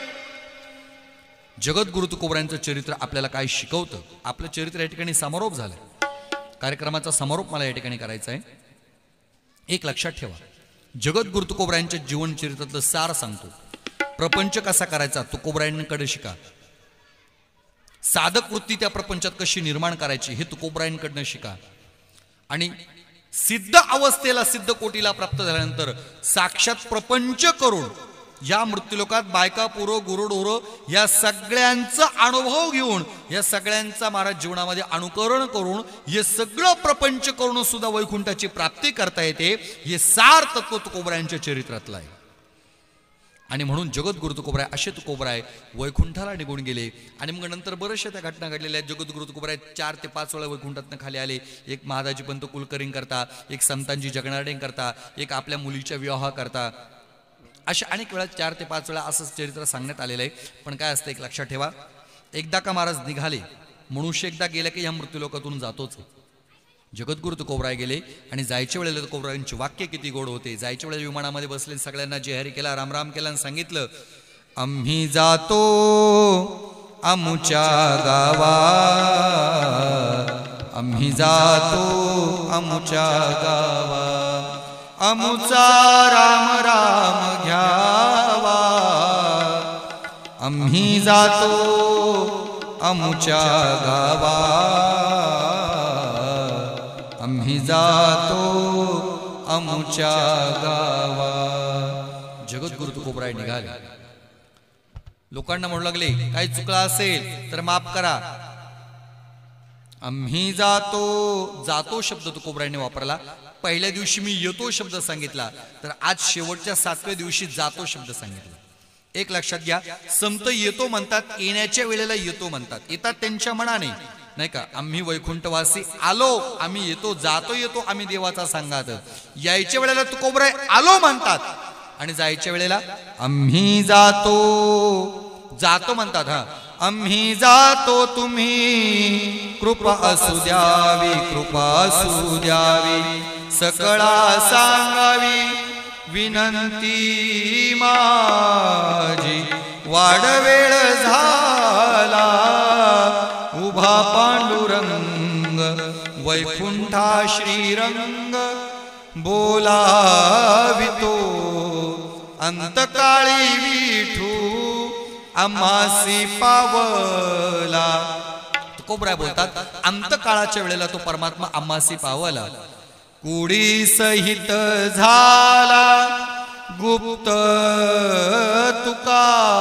जगद्गुरु तुकोबरायांचं चरित्र आपल्याला काय शिकवतं. आपलं चरित्र या ठिकाणी समारोप झालं. कार्यक्रमाचा समारोप मला या ठिकाणी करायचा आहे. एक लक्षात ठेवा, जगद्गुरु तुकोबरायांच्या जीवन चरित्रातलं सार सांगतो. प्रपंच कसा करायचा तुकोबरायांकडे शिका. साधक वृत्ती त्या प्रपंचात कशी निर्माण करायची हे तुकोबरायांकडनं शिका. आणि सिद्ध अवस्थेला सिद्ध कोटीला प्राप्त झाल्यानंतर साक्षात प्रपंच करून या मृत्यूलोकात बायका पुरो गुरुढोर या सगळ्यांचा अनुभव घेऊन या सगळ्यांचा महाराज जीवनामध्ये अनुकरण करून हे सगळं प्रपंच करून सुद्धा वैकुंठाची प्राप्ती करता येते. हे सार तत्व तुकोबरायांच्या चरित्रातलं आहे. आणि म्हणून जगद्गुरु तुकोबराय असे तुकोबराय वैकुंठाला निघून गेले. आणि मग नंतर बऱ्याचशा त्या घटना घडलेल्या आहेत. जगद्गुरु तुकोबराय 4 ते 5 वेळा वैकुंठातनं खाली आले. एक महादाजी पंत कुलकर्णी करता, एक संतांजी जगनाडे करता, एक आपल्या मुलीच्या विवाह करता. अशा अनेक वेळा 4 ते 5 वेळा असं चरित्र सांगण्यात आलेलं आहे. पण काय असतं एक लक्षात ठेवा, एकदा का महाराज निघाले, मनुष्य एकदा गेला की ह्या मृत्यूलोकातून जातोच. जगद्गुरु तुकोबराय गेले आणि जायच्या वेळेला तुकोबरायांचे वाक्य किती गोड होते. जायच्या वेळेला विमानामध्ये बसले, सगळ्यांना जे हरी केला, रामराम केला आणि सांगितलं आम्ही जातो आमुच्या गावा, आम्ही जातो आमुच्या गावा, अमुचा राम राम घ्यावा, आम्ही जातो अमुच्या गावा, आम्ही जातो अमुच्या गावा. जगद्गुरु तुकोबराय निघाले. लोकांना म्हणू लागले काही चुकला असेल तर माफ करा. आम्ही जातो, जातो शब्द तुकोबरायांनी वापरला. पहिल्या दिवशी मी येतो शब्द सांगितला, तर आज शेवटच्या 7व्या दिवशी जातो शब्द सांगितला. एक लक्षात घ्या, संत येतो म्हणतात, येण्याच्या वेळेला येतो म्हणतात. येतात त्यांच्या मनाने, नाही का. आम्ही वैकुंठवासी आलो, आम्ही येतो, जातो येतो आम्ही देवाचा सांगात. यायच्या वेळेला तुकोबराय आलो म्हणतात आणि जायच्या वेळेला आम्ही जातो, जातो म्हणतात. हा, आम्ही जातो तुम्ही कृपा असू द्यावी, कृपा असू द्यावी, सकळा सांगावी, विनंती माझी वाडवेळ झाला उभा पांडुरंग वैकुंठा श्रीरंग बोलावितो अंतकाळी विठू आम्हासी पावला. कोबरा बोलतात अंतकाळाच्या वेळेला तो परमात्मा आम्हासी पावला. कुडी सहित झाला गुप्त तुका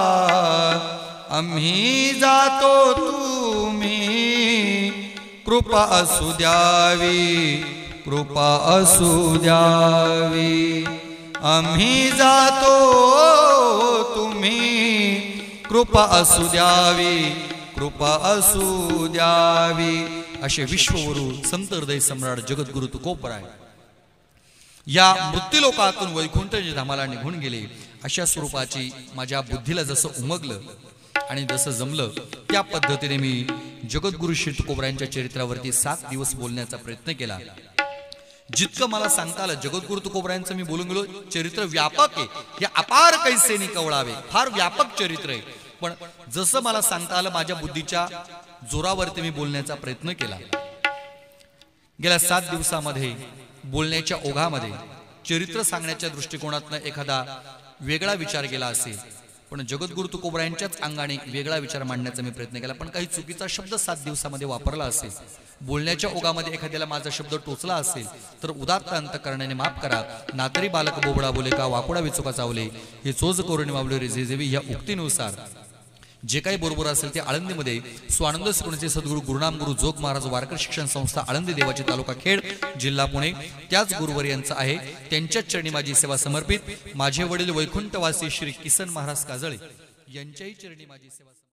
आम्ही जातो तुम्ही कृपा असू द्यावी कृपा असू द्यावी. आम्ही जातो तुम्ही कृपा असू द्यावी कृपा असू द्यावी. असे विश्ववरू संत हृदय सम्राट जगद्गुरु तुकोबराय या मृत्यूलोकातून वैकुंठ धामाला निघून गेले. अशा स्वरूपाची माझ्या बुद्धीला जसं उमगलं आणि जसं जमलं त्या पद्धतीने मी जगद्गुरु श्री तुकोबरायांच्या चरित्रावरती 7 दिवस बोलण्याचा प्रयत्न केला. जितकं मला सांगता आलं जगद्गुरु तुकोबरायांचं मी बोलून गेलो. चरित्र व्यापक आहे, हे अपार कैसेनी कवळावे, फार व्यापक चरित्र आहे. पण जसं मला सांगता आलं माझ्या बुद्धीच्या जोरावरती मी बोलण्याचा प्रयत्न केला. गेल्या 7 दिवसामध्ये बोलण्याच्या ओघामध्ये चरित्र सांगण्याच्या दृष्टिकोनातनं एखादा वेगळा विचार केला असेल, पण जगद्गुरु तुकोबरायांच्याच अंगाने वेगळा विचार मांडण्याचा मी प्रयत्न केला. पण काही चुकीचा शब्द 7 दिवसामध्ये वापरला असेल, बोलण्याच्या ओघामध्ये एखाद्याला माझा शब्द टोचला असेल तर उदात्त अंतकरणाने माफ करा. नातरी बालक बोबडा बोले का वाकुडा विचुका चावले हे चोज करुणी मावले रे जेजेवी या उक्तीनुसार जे काही बरोबर असेल ते आळंदीमध्ये स्वानंद श्रीगुरूंचे सद्गुरू गुरुनाम गुरु जोग महाराज वारकर शिक्षण संस्था आळंदी देवाची तालुका खेड जिल्हा पुणे त्याच गुरुवर यांचं आहे. त्यांच्याच चरणी माझी सेवा समर्पित. माझे वडील वैकुंठवासी श्री किसन महाराज काजळे यांच्याही चरणी माझी सेवा.